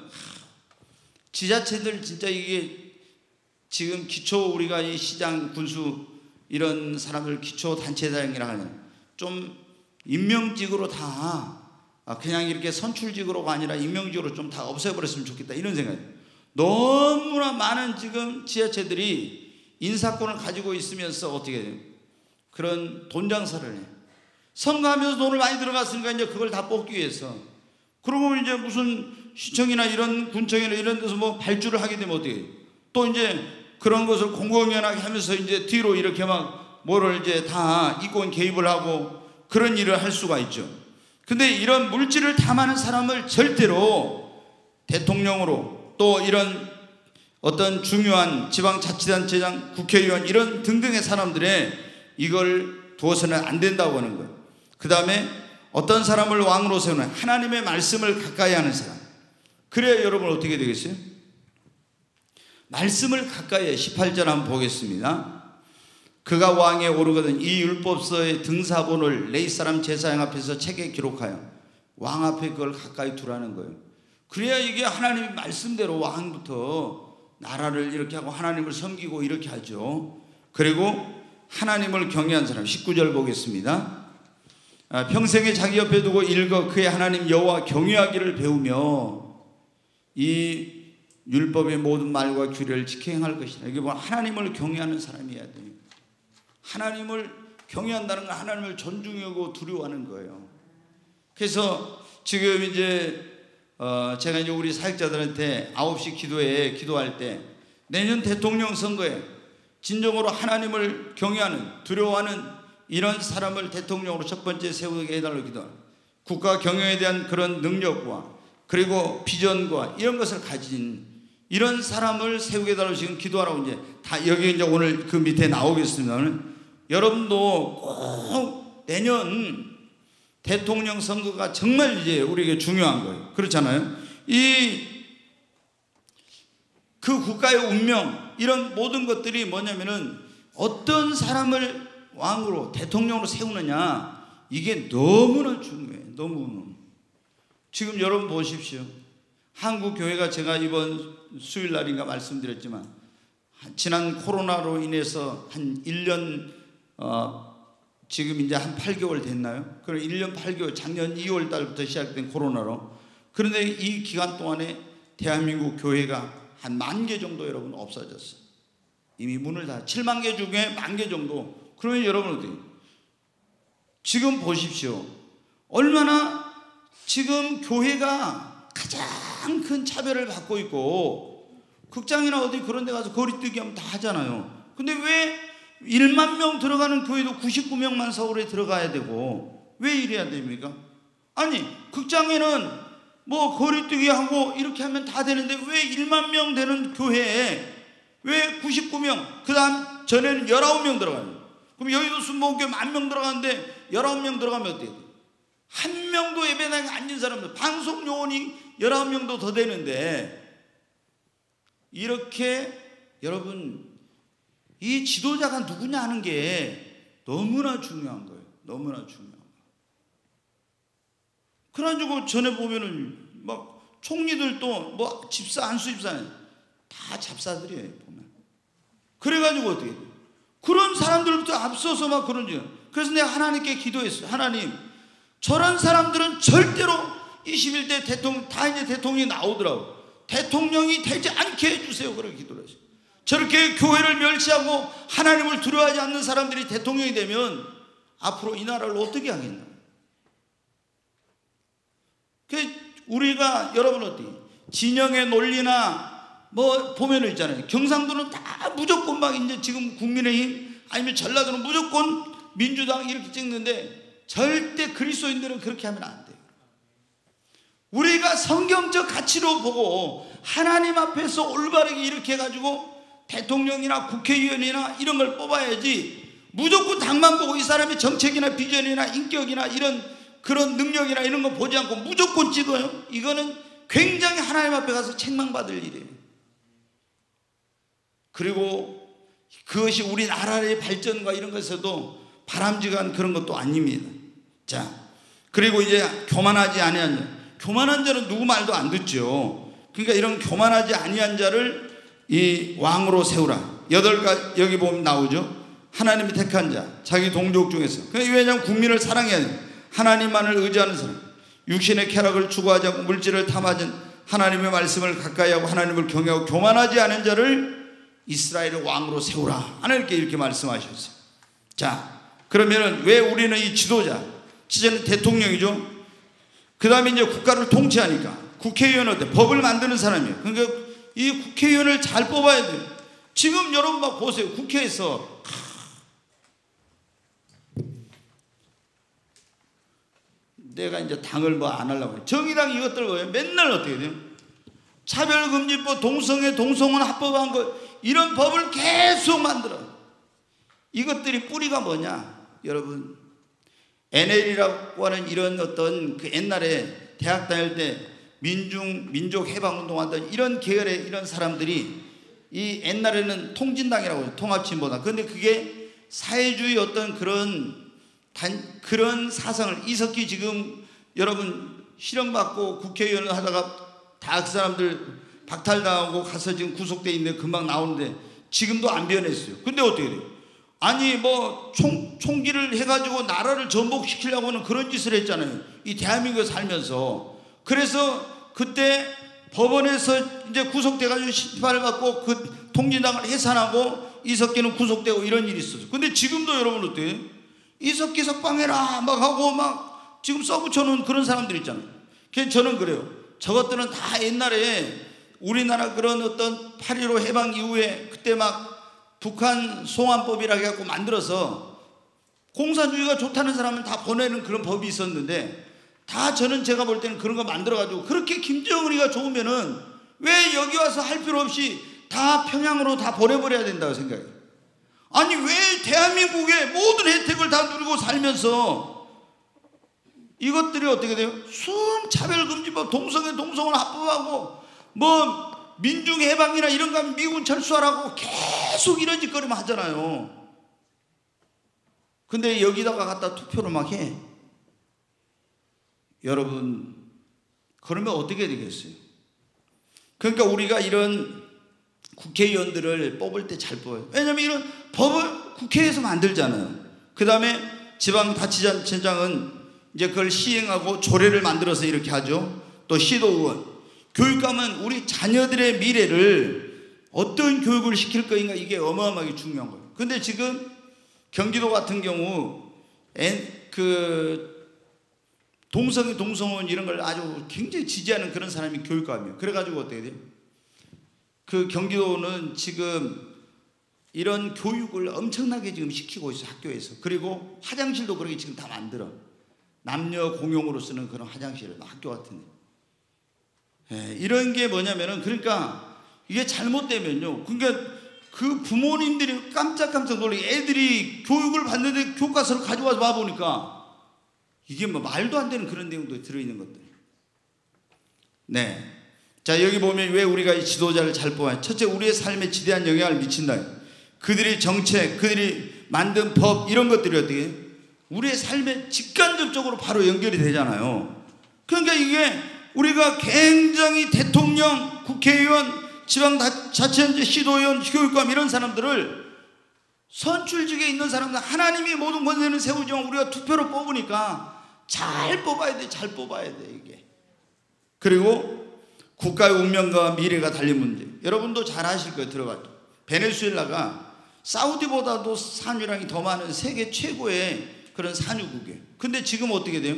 지자체들 진짜 이게 지금 기초 우리가 이 시장 군수 이런 사람들 기초 단체장이라 하면 좀 임명직으로 다 그냥 이렇게 선출직으로가 아니라 임명직으로 좀 다 없애버렸으면 좋겠다 이런 생각이에요. 너무나 많은 지금 지자체들이 인사권을 가지고 있으면서 어떻게 돼요? 그런 돈 장사를 해요. 선거하면서 돈을 많이 들어갔으니까 이제 그걸 다 뽑기 위해서. 그리고 이제 무슨 시청이나 이런 군청이나 이런 데서 뭐 발주를 하게 되면 어떻게 해요? 또 이제 그런 것을 공공연하게 하면서 이제 뒤로 이렇게 막 뭐를 이제 다 이권 개입을 하고 그런 일을 할 수가 있죠. 근데 이런 물질을 탐하는 사람을 절대로 대통령으로 또 이런 어떤 중요한 지방자치단체장, 국회의원 이런 등등의 사람들의 이걸 두어서는 안 된다고 하는 거예요. 그 다음에 어떤 사람을 왕으로 세우는 하나님의 말씀을 가까이 하는 사람. 그래야 여러분 어떻게 되겠어요? 말씀을 가까이 해. 십팔 절 한번 보겠습니다. 그가 왕에 오르거든 이 율법서의 등사본을 레위 사람 제사장 앞에서 책에 기록하여 왕 앞에 그걸 가까이 두라는 거예요. 그래야 이게 하나님의 말씀대로 왕부터 나라를 이렇게 하고 하나님을 섬기고 이렇게 하죠. 그리고 하나님을 경외한 사람. 십구 절 보겠습니다. 평생에 자기 옆에 두고 읽어 그의 하나님 여호와 경외하기를 배우며 이 율법의 모든 말과 규례를 지켜 행할 것이다. 이게 뭐 하나님을 경외하는 사람이어야 돼요. 하나님을 경외한다는 건 하나님을 존중하고 두려워하는 거예요. 그래서 지금 이제 어 제가 이제 우리 사역자들한테 아홉 시 기도회 기도할 때 내년 대통령 선거에 진정으로 하나님을 경외하는 두려워하는 이런 사람을 대통령으로 첫 번째 세우게 해달라고 기도합니다. 국가 경영에 대한 그런 능력과 그리고 비전과 이런 것을 가진 이런 사람을 세우게 해달라고 지금 기도하라고 이제 다 여기 이제 오늘 그 밑에 나오겠습니다. 여러분도 꼭 내년 대통령 선거가 정말 이제 우리에게 중요한 거예요. 그렇잖아요. 이 그 국가의 운명 이런 모든 것들이 뭐냐면은 어떤 사람을 왕으로 대통령으로 세우느냐 이게 너무나 중요해요. 너무 지금 여러분 보십시오. 한국 교회가 제가 이번 수요일 날인가 말씀드렸지만 지난 코로나로 인해서 한 일 년 어, 지금 이제 한 팔 개월 됐나요? 그럼 일 년 팔 개월 작년 이월 달부터 시작된 코로나로. 그런데 이 기간 동안에 대한민국 교회가 한 만 개 정도 여러분 없어졌어요. 이미 문을 다 칠만 개 중에 만 개 정도. 그러면 여러분 어떻게 지금 보십시오. 얼마나 지금 교회가 가장 큰 차별을 받고 있고 극장이나 어디 그런 데 가서 거리뜨기 하면 다 하잖아요. 근데 왜 일만 명 들어가는 교회도 구십구 명만 서울에 들어가야 되고 왜 이래야 됩니까? 아니 극장에는 뭐 거리두기 하고 이렇게 하면 다 되는데 왜 일만 명 되는 교회에 왜 구십구 명, 그 다음 전에는 열아홉 명 들어가요. 그럼 여의도 순복음교회 만 명 들어가는데 열아홉 명 들어가면 어때요? 한 명도 예배당에 앉은 사람들, 방송 요원이 열아홉 명도 더 되는데, 이렇게 여러분 이 지도자가 누구냐 하는 게 너무나 중요한 거예요. 너무나 중요한 거예요. 그래가지고 전에 보면은 막 총리들도 뭐 집사, 안수 집사는 다 잡사들이에요, 보면. 그래가지고 어떻게 돼요? 그런 사람들부터 앞서서 막 그런지. 그래서 내가 하나님께 기도했어요. 하나님, 저런 사람들은 절대로 이십일 대 대통령, 다 이제 대통령이 나오더라고. 대통령이 되지 않게 해주세요. 그렇게 기도를 했어요. 저렇게 교회를 멸시하고 하나님을 두려워하지 않는 사람들이 대통령이 되면 앞으로 이 나라를 어떻게 하겠나. 우리가 여러분 어떻게 진영의 논리나 뭐 보면은 있잖아요. 경상도는 다 무조건 막 이제 지금 국민의힘 아니면 전라도는 무조건 민주당 이렇게 찍는데 절대 그리스도인들은 그렇게 하면 안 돼요. 우리가 성경적 가치로 보고 하나님 앞에서 올바르게 이렇게 해가지고 대통령이나 국회의원이나 이런 걸 뽑아야지, 무조건 당만 보고 이 사람의 정책이나 비전이나 인격이나 이런 그런 능력이나 이런 거 보지 않고 무조건 찍어요. 이거는 굉장히 하나님 앞에 가서 책망받을 일이에요. 그리고 그것이 우리나라의 발전과 이런 것에도 바람직한 그런 것도 아닙니다. 자, 그리고 이제 교만하지 아니한 자, 교만한 자는 누구 말도 안 듣죠. 그러니까 이런 교만하지 아니한 자를 이 왕으로 세우라. 여덟 가지 여기 보면 나오죠. 하나님이 택한 자, 자기 동족 중에서. 왜냐하면 국민을 사랑해야 돼요. 하나님만을 의지하는 사람, 육신의 쾌락을 추구하지 않고 물질을 탐하지 하나님의 말씀을 가까이 하고 하나님을 경외하고 교만하지 않은 자를 이스라엘의 왕으로 세우라. 하나님께 이렇게 말씀하셨어요. 자, 그러면은 왜 우리는 이 지도자, 지도자는 대통령이죠. 그 다음에 이제 국가를 통치하니까 국회의원은 어때? 법을 만드는 사람이에요. 그러니까 이 국회의원을 잘 뽑아야 돼요. 지금 여러분 막 보세요. 국회에서 내가 이제 당을 뭐 안 하려고 해요. 정의당 이것들 뭐예요? 맨날 어떻게 돼요? 차별금지법, 동성애, 동성혼 합법한 거, 이런 법을 계속 만들어. 이것들이 뿌리가 뭐냐? 여러분, 엔엘이라고 하는 이런 어떤 그 옛날에 대학 다닐 때 민중, 민족 해방운동하던 이런 계열의 이런 사람들이 이 옛날에는 통진당이라고 해요. 통합진보당. 그런데 그게 사회주의 어떤 그런 단, 그런 사상을, 이석기 지금 여러분 실형받고 국회의원을 하다가 다 그 사람들 박탈당하고 가서 지금 구속돼 있는데 금방 나오는데 지금도 안 변했어요. 근데 어떻게 돼요? 아니 뭐 총, 총기를 해가지고 나라를 전복시키려고 하는 그런 짓을 했잖아요. 이 대한민국에 살면서. 그래서 그때 법원에서 이제 구속돼가지고 심판을 받고 그 통진당을 해산하고 이석기는 구속되고 이런 일이 있었어요. 근데 지금도 여러분 어때요? 이석기 석방해라 막 하고 막 지금 써붙여놓은 그런 사람들 있잖아요. 그래서 저는 그래요. 저것들은 다 옛날에 우리나라 그런 어떤 팔일오 해방 이후에 그때 막 북한 송환법이라 해갖고 만들어서 공산주의가 좋다는 사람은 다 보내는 그런 법이 있었는데, 다 저는 제가 볼 때는 그런 거 만들어가지고 그렇게 김정은이가 좋으면은 왜 여기 와서 할 필요 없이 다 평양으로 다 보내버려야 된다고 생각해요. 아니 왜 대한민국의 모든 혜택을 다 누리고 살면서 이것들이 어떻게 돼요? 순 차별금지법, 동성애, 동성혼 합법하고 뭐 민중해방이나 이런 거 하면 미군 철수하라고 계속 이런 짓거리만 하잖아요. 근데 여기다가 갖다 투표를 막 해. 여러분, 그러면 어떻게 되겠어요? 그러니까 우리가 이런 국회의원들을 뽑을 때 잘 뽑아요. 왜냐하면 이런 법을 국회에서 만들잖아요. 그 다음에 지방자치단체장은 이제 그걸 시행하고 조례를 만들어서 이렇게 하죠. 또 시도의원, 교육감은 우리 자녀들의 미래를 어떤 교육을 시킬 거인가, 이게 어마어마하게 중요한 거예요. 근데 지금 경기도 같은 경우 그 동성애, 동성혼 이런 걸 아주 굉장히 지지하는 그런 사람이 교육감이에요. 그래가지고 어떻게 돼요? 그 경기도는 지금 이런 교육을 엄청나게 지금 시키고 있어요, 학교에서. 그리고 화장실도 그렇게 지금 다 만들어. 남녀 공용으로 쓰는 그런 화장실, 학교 같은 데. 예, 이런 게 뭐냐면은, 그러니까 이게 잘못되면요, 그러니까 그 부모님들이 깜짝깜짝 놀래. 애들이 교육을 받는데 교과서를 가져와서 와보니까 이게 뭐 말도 안 되는 그런 내용도 들어있는 것들. 네. 자, 여기 보면 왜 우리가 이 지도자를 잘 뽑아야? 첫째, 우리의 삶에 지대한 영향을 미친다. 그들이 정책, 그들이 만든 법, 이런 것들이 어떻게 우리의 삶에 직간접적으로 바로 연결이 되잖아요. 그러니까 이게 우리가 굉장히 대통령, 국회의원, 지방자치단체, 시도의원, 교육감 이런 사람들을, 선출직에 있는 사람들, 하나님이 모든 권세는 세우지만 우리가 투표로 뽑으니까 잘 뽑아야 돼, 잘 뽑아야 돼 이게. 그리고 국가의 운명과 미래가 달린 문제, 여러분도 잘 아실 거예요. 들어봤죠. 베네수엘라가 사우디보다도 산유량이 더 많은 세계 최고의 그런 산유국이에요. 근데 지금 어떻게 돼요?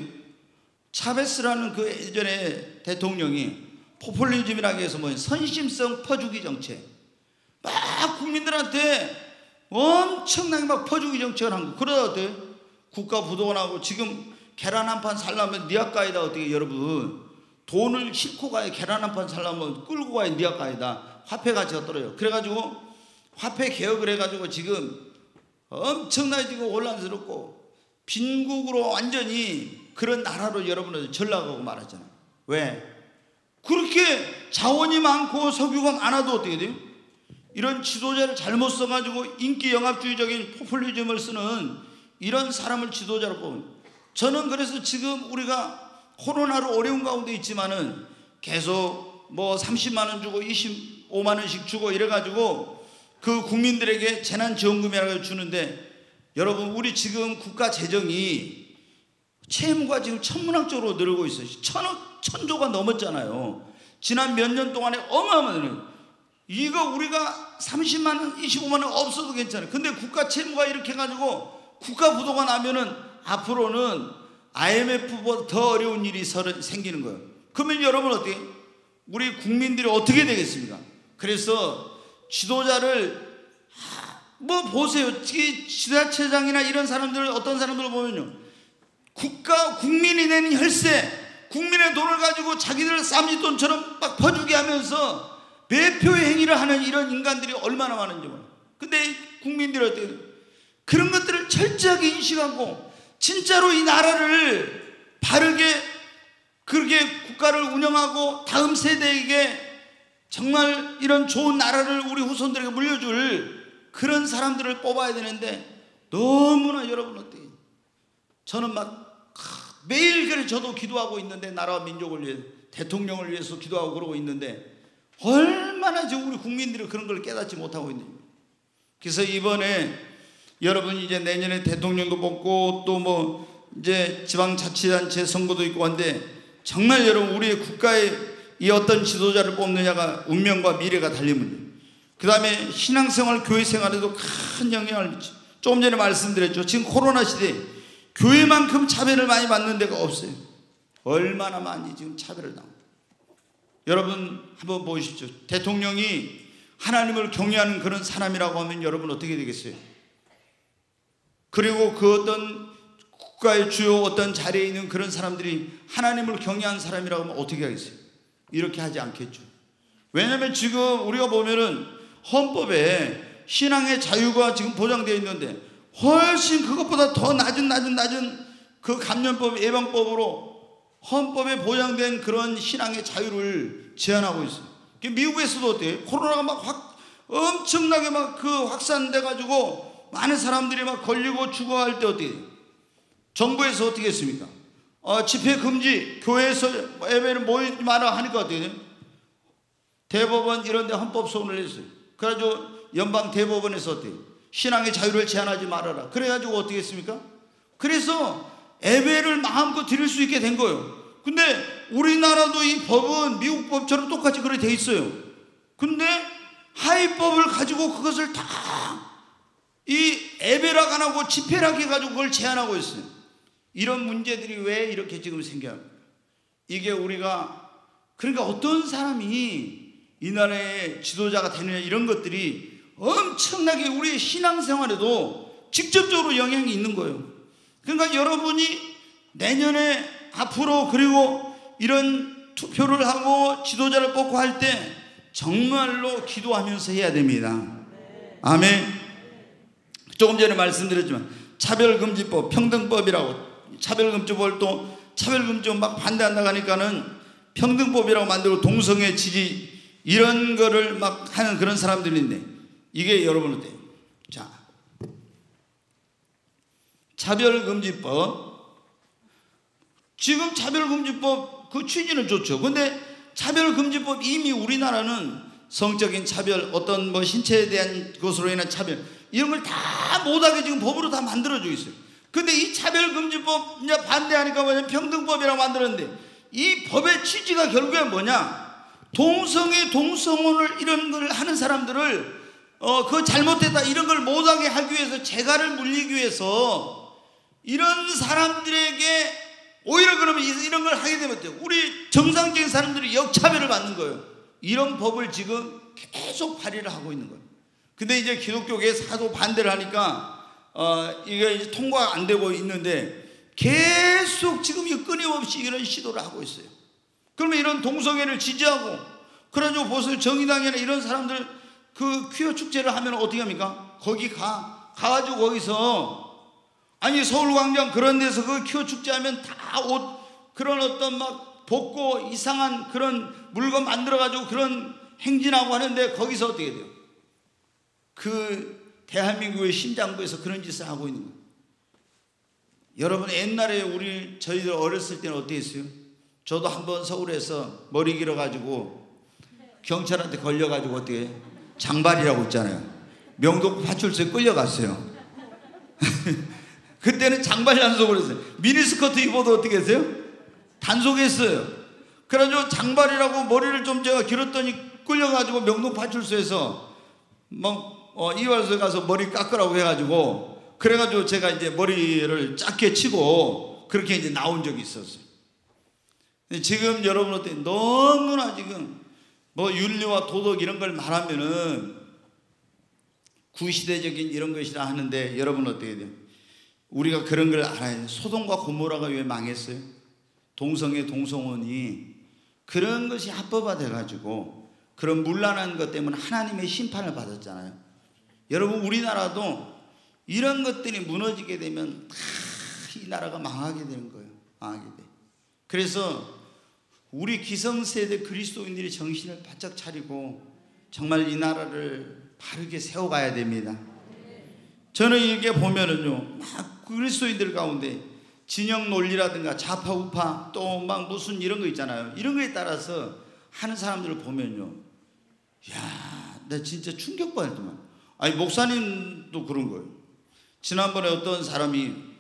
차베스라는 그 예전에 대통령이 포퓰리즘이라고 해서 뭐 선심성 퍼주기 정책, 막 국민들한테 엄청나게 막 퍼주기 정책을 한 거. 그러다 어때? 국가 부도나고 지금 계란 한 판 살려면 니아까이다. 어떻게 여러분, 돈을 싣고 가야, 계란 한 판 살려면 끌고 가야 니아까이다. 화폐 가치가 떨어져요. 그래가지고 화폐 개혁을 해가지고 지금 엄청나게 지금 혼란스럽고 빈국으로 완전히 그런 나라로 여러분들 전락하고 말하잖아요. 왜? 그렇게 자원이 많고 석유가 많아도 어떻게 돼요? 이런 지도자를 잘못 써가지고 인기 영합주의적인 포퓰리즘을 쓰는 이런 사람을 지도자로 뽑은. 저는 그래서 지금 우리가 코로나로 어려운 가운데 있지만은 계속 뭐 삼십만 원 주고 이십오만 원씩 주고 이래가지고 그 국민들에게 재난지원금이라고 주는데, 여러분 우리 지금 국가 재정이 채무가 지금 천문학적으로 늘고 있어요. 천억 천조가 넘었잖아요. 지난 몇 년 동안에 어마어마해요. 이거 우리가 삼십만 원, 이십오만 원 없어도 괜찮아요. 근데 국가 채무가 이렇게 해가지고 국가 부도가 나면은 앞으로는 아이엠에프보다 더 어려운 일이 생기는 거예요. 그러면 여러분 어떻게, 우리 국민들이 어떻게 되겠습니까? 그래서 지도자를 뭐 보세요. 지자체장이나 이런 사람들, 어떤 사람들을 보면요, 국가 국민이 내는 혈세, 국민의 돈을 가지고 자기들 쌈짓돈처럼 막 퍼주게 하면서 매표의 행위를 하는 이런 인간들이 얼마나 많은지 몰라요. 근데 국민들이 어떻게, 그런 것들을 철저하게 인식하고 진짜로 이 나라를 바르게 그렇게 국가를 운영하고 다음 세대에게 정말 이런 좋은 나라를 우리 후손들에게 물려줄 그런 사람들을 뽑아야 되는데, 너무나 여러분 어떻게, 저는 막 매일 그래 저도 기도하고 있는데, 나라와 민족을 위해, 대통령을 위해서 기도하고 그러고 있는데 얼마나 지금 우리 국민들이 그런 걸 깨닫지 못하고 있는지. 그래서 이번에 여러분 이제 내년에 대통령도 뽑고 또 뭐 이제 지방자치단체 선거도 있고 한데, 정말 여러분 우리의 국가의 이 어떤 지도자를 뽑느냐가 운명과 미래가 달린 문제. 그 다음에 신앙생활, 교회생활에도 큰 영향을 미치죠. 조금 전에 말씀드렸죠. 지금 코로나 시대에 교회만큼 차별을 많이 받는 데가 없어요. 얼마나 많이 지금 차별을 당합니다. 여러분 한번 보십시오. 대통령이 하나님을 경외하는 그런 사람이라고 하면 여러분 어떻게 되겠어요? 그리고 그 어떤 국가의 주요 어떤 자리에 있는 그런 사람들이 하나님을 경외하는 사람이라고 하면 어떻게 하겠어요? 이렇게 하지 않겠죠. 왜냐하면 지금 우리가 보면은 헌법에 신앙의 자유가 지금 보장되어 있는데, 훨씬 그것보다 더 낮은 낮은 낮은 그 감염법 예방법으로 헌법에 보장된 그런 신앙의 자유를 제한하고 있어요. 미국에서도 어때요? 코로나가 막 확 엄청나게 막 그 확산돼 가지고 많은 사람들이 막 걸리고 죽어갈 때 어떻게 돼요? 정부에서 어떻게 했습니까? 어, 집회 금지, 교회에서 예배를 모이지 마라 하니까 어떻게 돼요? 대법원 이런 데 헌법 소원을 했어요. 그래가지고 연방 대법원에서 어떻게, 신앙의 자유를 제한하지 말아라. 그래가지고 어떻게 했습니까? 그래서 예배를 마음껏 드릴 수 있게 된 거예요. 근데 우리나라도 이 법은 미국 법처럼 똑같이 그렇게 돼 있어요. 근데 하위법을 가지고 그것을 다 이 예배락 안 하고 집회락 해가지고 그걸 제한하고 있어요. 이런 문제들이 왜 이렇게 지금 생겨요? 이게 우리가, 그러니까 어떤 사람이 이 나라의 지도자가 되느냐, 이런 것들이 엄청나게 우리의 신앙생활에도 직접적으로 영향이 있는 거예요. 그러니까 여러분이 내년에 앞으로 그리고 이런 투표를 하고 지도자를 뽑고 할 때 정말로 기도하면서 해야 됩니다. 아멘. 조금 전에 말씀드렸지만 차별금지법, 평등법이라고 차별금지법을 또 차별금지법 막 반대한다고 하니까는 평등법이라고 만들고 동성애 지지 이런 거를 막 하는 그런 사람들인데 이게 여러분 어때요? 자, 차별금지법 지금 차별금지법 그 취지는 좋죠. 근데 차별금지법 이미 우리나라는 성적인 차별, 어떤 뭐 신체에 대한 것으로 인한 차별 이런 걸 다 못하게 지금 법으로 다 만들어주고 있어요. 근데 이 차별금지법 이제 반대하니까 뭐냐 평등법이라고 만들었는데 이 법의 취지가 결국에 뭐냐 동성애 동성혼을 이런 걸 하는 사람들을 어 그 잘못됐다 이런 걸 못하게 하기 위해서 재갈을 물리기 위해서 이런 사람들에게 오히려 그러면 이런 걸 하게 되면 어때요? 우리 정상적인 사람들이 역차별을 받는 거예요. 이런 법을 지금 계속 발의를 하고 있는 거예요. 근데 이제 기독교계에서 하도 반대를 하니까 어 이게 이제 통과가 안 되고 있는데 계속 지금 이 끊임없이 이런 시도를 하고 있어요. 그러면 이런 동성애를 지지하고 그래가지고 보세요. 정의당이나 이런 사람들 그 퀴어 축제를 하면 어떻게 합니까? 거기 가 가가지고 거기서 아니 서울광장 그런 데서 그 퀴어 축제 하면 다 옷 그런 어떤 막 벗고 이상한 그런 물건 만들어가지고 그런 행진하고 하는데 거기서 어떻게 돼요? 그 대한민국의 심장부에서 그런 짓을 하고 있는 거예요. 여러분 옛날에 우리 저희들 어렸을 때는 어떻게 했어요? 저도 한번 서울에서 머리 길어가지고 경찰한테 걸려가지고 어떻게 장발이라고 있잖아요. 명동 파출소에 끌려갔어요. 그때는 장발 단속을 했어요. 미니스커트 입어도 어떻게 했어요? 단속했어요. 그래가지고 장발이라고 머리를 좀 제가 길었더니 끌려가지고 명동 파출소에서 막 어, 이발소에 가서 머리 깎으라고 해가지고 그래가지고 제가 이제 머리를 짧게 치고 그렇게 이제 나온 적이 있었어요. 지금 여러분 어때? 너무나 지금 뭐 윤리와 도덕 이런 걸 말하면은 구시대적인 이런 것이라 하는데 여러분 어떻게 돼요? 우리가 그런 걸 알아야 돼요. 소돔과 고모라가 왜 망했어요? 동성애 동성혼이 그런 것이 합법화 돼가지고 그런 문란한 것 때문에 하나님의 심판을 받았잖아요. 여러분 우리나라도 이런 것들이 무너지게 되면 다 이 나라가 망하게 되는 거예요. 망하게 돼. 그래서 우리 기성세대 그리스도인들이 정신을 바짝 차리고 정말 이 나라를 바르게 세워가야 됩니다. 저는 이게 보면은요 막 그리스도인들 가운데 진영 논리라든가 좌파 우파 또 막 무슨 이런 거 있잖아요. 이런 거에 따라서 하는 사람들을 보면요, 야, 나 진짜 충격받았더만. 아니 목사님도 그런 거예요. 지난번에 어떤 사람이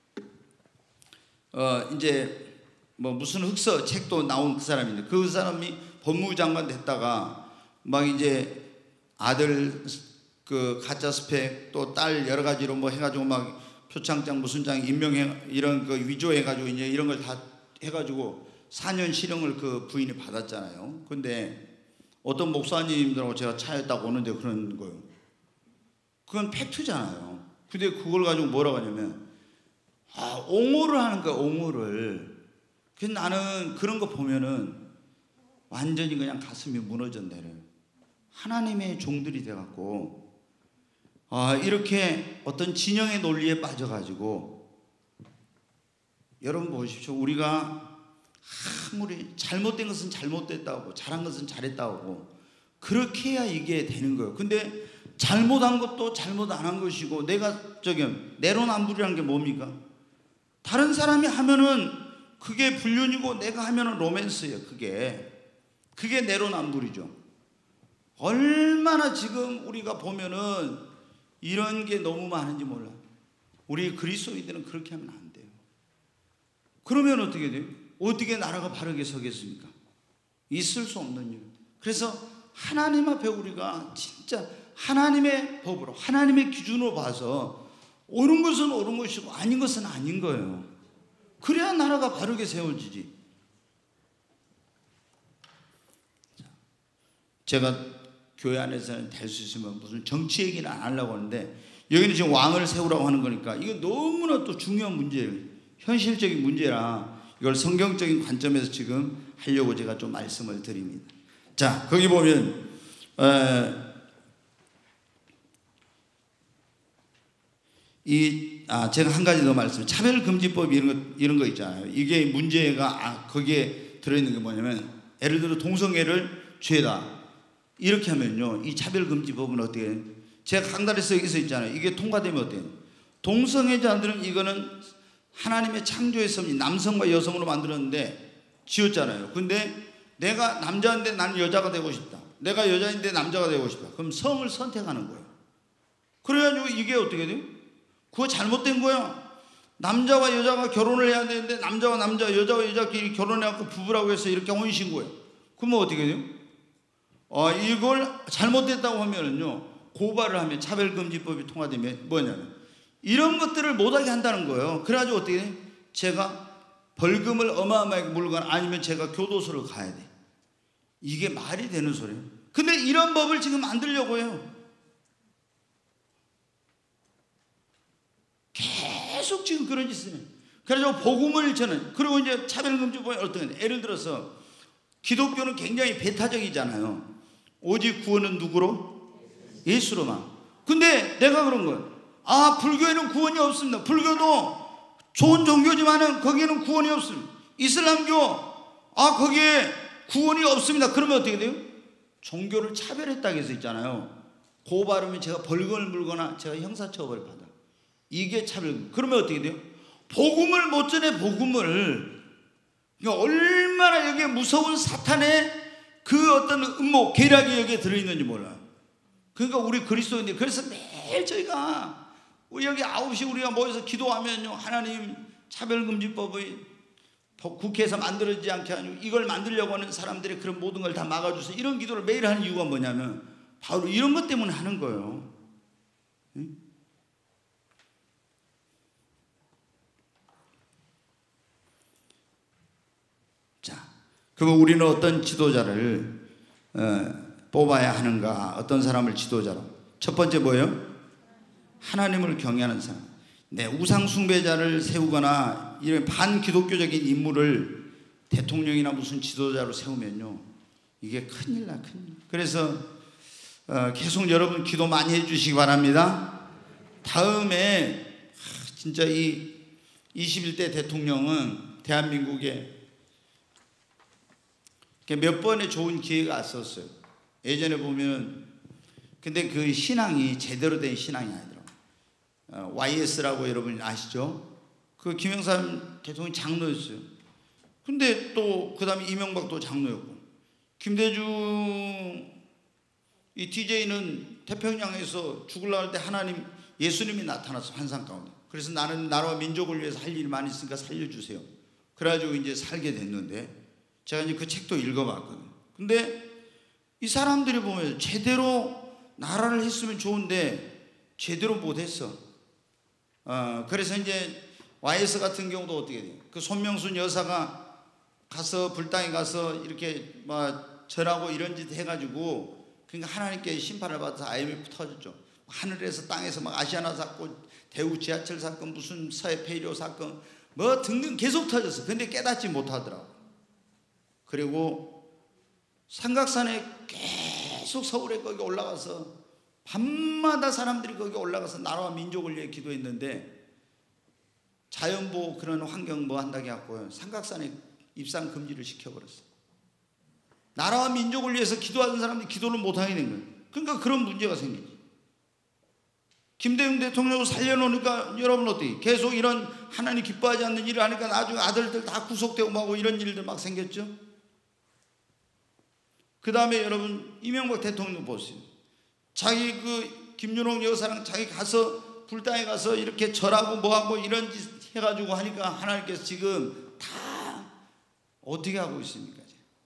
어 이제 뭐 무슨 흑서 책도 나온 그 사람인데 그 사람이 법무부 장관 됐다가 막 이제 아들 그 가짜 스펙 또 딸 여러 가지로 뭐 해가지고 막 표창장 무슨 장 임명해 이런 그 위조해가지고 이제 이런 걸 다 해가지고 사 년 실형을 그 부인이 받았잖아요. 근데 어떤 목사님들하고 제가 차에 딱 오는데 그런 거예요. 그건 팩트잖아요. 근데 그걸 가지고 뭐라고 하냐면 아, 옹호를 하는 거야, 옹호를. 그래서 나는 그런 거 보면은 완전히 그냥 가슴이 무너졌네. 하나님의 종들이 돼갖고 아, 이렇게 어떤 진영의 논리에 빠져가지고 여러분 보십시오. 우리가 아무리 잘못된 것은 잘못됐다고 잘한 것은 잘했다고 그렇게 해야 이게 되는 거예요. 근데 잘못한 것도 잘못 안 한 것이고 내가 저기 내로남불이라는 게 뭡니까? 다른 사람이 하면은 그게 불륜이고 내가 하면은 로맨스예요. 그게 그게 내로남불이죠. 얼마나 지금 우리가 보면은 이런 게 너무 많은지 몰라. 우리 그리스도인들은 그렇게 하면 안 돼요. 그러면 어떻게 돼요? 어떻게 나라가 바르게 서겠습니까? 있을 수 없는 일. 그래서 하나님 앞에 우리가 진짜 하나님의 법으로 하나님의 기준으로 봐서 옳은 것은 옳은 것이고 아닌 것은 아닌 거예요. 그래야 나라가 바르게 세워지지. 제가 교회 안에서는 될 수 있으면 무슨 정치 얘기는 안 하려고 하는데 여기는 지금 왕을 세우라고 하는 거니까 이거 너무나 또 중요한 문제예요. 현실적인 문제라 이걸 성경적인 관점에서 지금 하려고 제가 좀 말씀을 드립니다. 자, 거기 보면 에, 이 아, 제가 한 가지 더 말씀. 차별금지법 이런 거 이런 거 있잖아요. 이게 문제가 아, 거기에 들어있는 게 뭐냐면, 예를 들어 동성애를 죄다 이렇게 하면요, 이 차별금지법은 어떻게 해요? 제가 강단에서 여기서 있잖아요. 이게 통과되면 어때요? 동성애자들은 이거는 하나님의 창조의 섭리, 남성과 여성으로 만들었는데 지었잖아요. 근데 내가 남자인데 나는 여자가 되고 싶다, 내가 여자인데 남자가 되고 싶다, 그럼 성을 선택하는 거예요. 그래가지고 이게 어떻게 돼요? 그거 잘못된 거야. 남자와 여자가 결혼을 해야 되는데 남자와 남자, 여자와 여자끼리 결혼해갖고 부부라고 해서 이렇게 혼인신고해요. 그러면 어떻게 돼요? 어, 이걸 잘못됐다고 하면은요, 고발을 하면, 차별금지법이 통과되면 뭐냐면 이런 것들을 못하게 한다는 거예요. 그래가지고 어떻게 돼? 제가 벌금을 어마어마하게 물거나 아니면 제가 교도소를 가야 돼. 이게 말이 되는 소리예요. 근데 이런 법을 지금 만들려고 해요. 계속 지금 그런 짓을 해요. 그래서 복음을 저는, 그리고 이제 차별금지법이 어떤 게, 예를 들어서 기독교는 굉장히 배타적이잖아요. 오직 구원은 누구로? 예수로만. 근데 내가 그런 거예요. 아, 불교에는 구원이 없습니다. 불교도 좋은 종교지만은 거기에는 구원이 없습니다. 이슬람교, 아, 거기에 구원이 없습니다. 그러면 어떻게 돼요? 종교를 차별했다고 해서 있잖아요. 고발하면 제가 벌금을 물거나 제가 형사처벌을 받아요. 이게 차별. 그러면 어떻게 돼요? 복음을 못 전해, 복음을. 그러니까 얼마나 여기에 무서운 사탄의 그 어떤 음모, 계략이 여기에 들어있는지 몰라요. 그러니까 우리 그리스도인들, 그래서 매일 저희가 우리 여기 아홉 시 우리가 모여서 기도하면요, 하나님 차별금지법의 국회에서 만들어지지 않게 하고 이걸 만들려고 하는 사람들이 그런 모든 걸 다 막아주세요. 이런 기도를 매일 하는 이유가 뭐냐면 바로 이런 것 때문에 하는 거예요. 응? 자, 그러면 우리는 어떤 지도자를 어, 뽑아야 하는가? 어떤 사람을 지도자로? 첫 번째 뭐예요? 하나님을 경외하는 사람. 네, 우상 숭배자를 세우거나 이런 반기독교적인 인물을 대통령이나 무슨 지도자로 세우면요, 이게 큰일 나, 큰일. 그래서 어, 계속 여러분 기도 많이 해주시기 바랍니다. 다음에 진짜 이 이십일 대 대통령은 대한민국에 몇 번의 좋은 기회가 왔었어요. 예전에 보면, 근데 그 신앙이 제대로 된 신앙이 아니더라고요. 어, 와이에스라고 여러분 아시죠? 그 김영삼 대통령이 장로였어요. 근데 또 그 다음에 이명박도 장로였고, 김대중 이 디제이는 태평양에서 죽으려고 할 때 하나님, 예수님이 나타났어, 환상 가운데. 그래서 나는 나라와 민족을 위해서 할 일이 많이 있으니까 살려주세요. 그래가지고 이제 살게 됐는데, 제가 이제 그 책도 읽어봤거든요. 근데 이 사람들이 보면 제대로 나라를 했으면 좋은데 제대로 못했어. 어, 그래서 이제 와이에스 같은 경우도 어떻게 돼요? 그 손명순 여사가 가서 불당에 가서 이렇게 막 절하고 이런 짓 해가지고, 그러니까 하나님께 심판을 받아서 아이엠에프 터졌죠. 하늘에서 땅에서 막 아시아나 사건, 대우 지하철 사건, 무슨 서해 폐교 사건, 뭐 등등 계속 터졌어. 근데 깨닫지 못하더라고. 그리고 삼각산에 계속 서울에 거기 올라가서 밤마다 사람들이 거기 올라가서 나라와 민족을 위해 기도했는데, 자연보호 그런 환경 뭐 한다고 해갖고요, 삼각산에 입산 금지를 시켜버렸어. 나라와 민족을 위해서 기도하는 사람들이 기도를 못하게 된 거예요. 그러니까 그런 문제가 생기지. 김대중 대통령을 살려놓으니까 여러분 어떻게, 계속 이런 하나님 기뻐하지 않는 일을 하니까 나중에 아들들 다 구속되고 막 이런 일들 막 생겼죠. 그 다음에 여러분 이명박 대통령 보세요. 자기 그 김윤옥 여사랑 자기 가서 불당에 가서 이렇게 절하고 뭐하고 이런 짓 해가지고 하니까 하나님께서 지금 다 어떻게 하고 있습니까?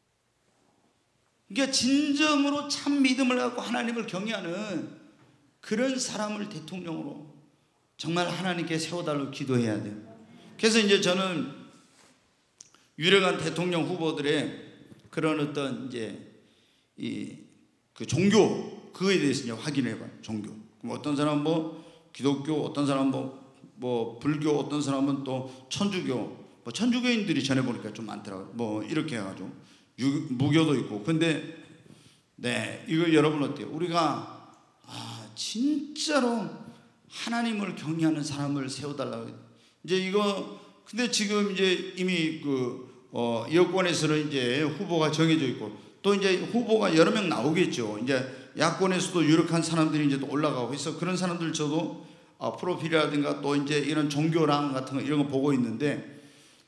그러니까 진정으로 참 믿음을 갖고 하나님을 경외하는 그런 사람을 대통령으로 정말 하나님께 세워달라고 기도해야 돼요. 그래서 이제 저는 유력한 대통령 후보들의 그런 어떤 이제 이 그 종교, 그거에 대해서 이제 확인해 봐요. 종교. 그럼 어떤 사람은 뭐 기독교, 어떤 사람은 뭐 뭐 불교, 어떤 사람은 또 천주교, 뭐 천주교인들이 전해보니까 좀 많더라고요. 뭐 이렇게 해가지고 유, 무교도 있고. 근데 네, 이거 여러분 어때요? 우리가 아 진짜로 하나님을 경외하는 사람을 세워달라고. 이제 이거 근데 지금 이제 이미 그 어, 여권에서는 이제 후보가 정해져 있고, 또 이제 후보가 여러 명 나오겠죠. 이제 야권에서도 유력한 사람들이 이제 또 올라가고 해서 그런 사람들 저도 어, 프로필이라든가 또 이제 이런 종교랑 같은 거 이런 거 보고 있는데,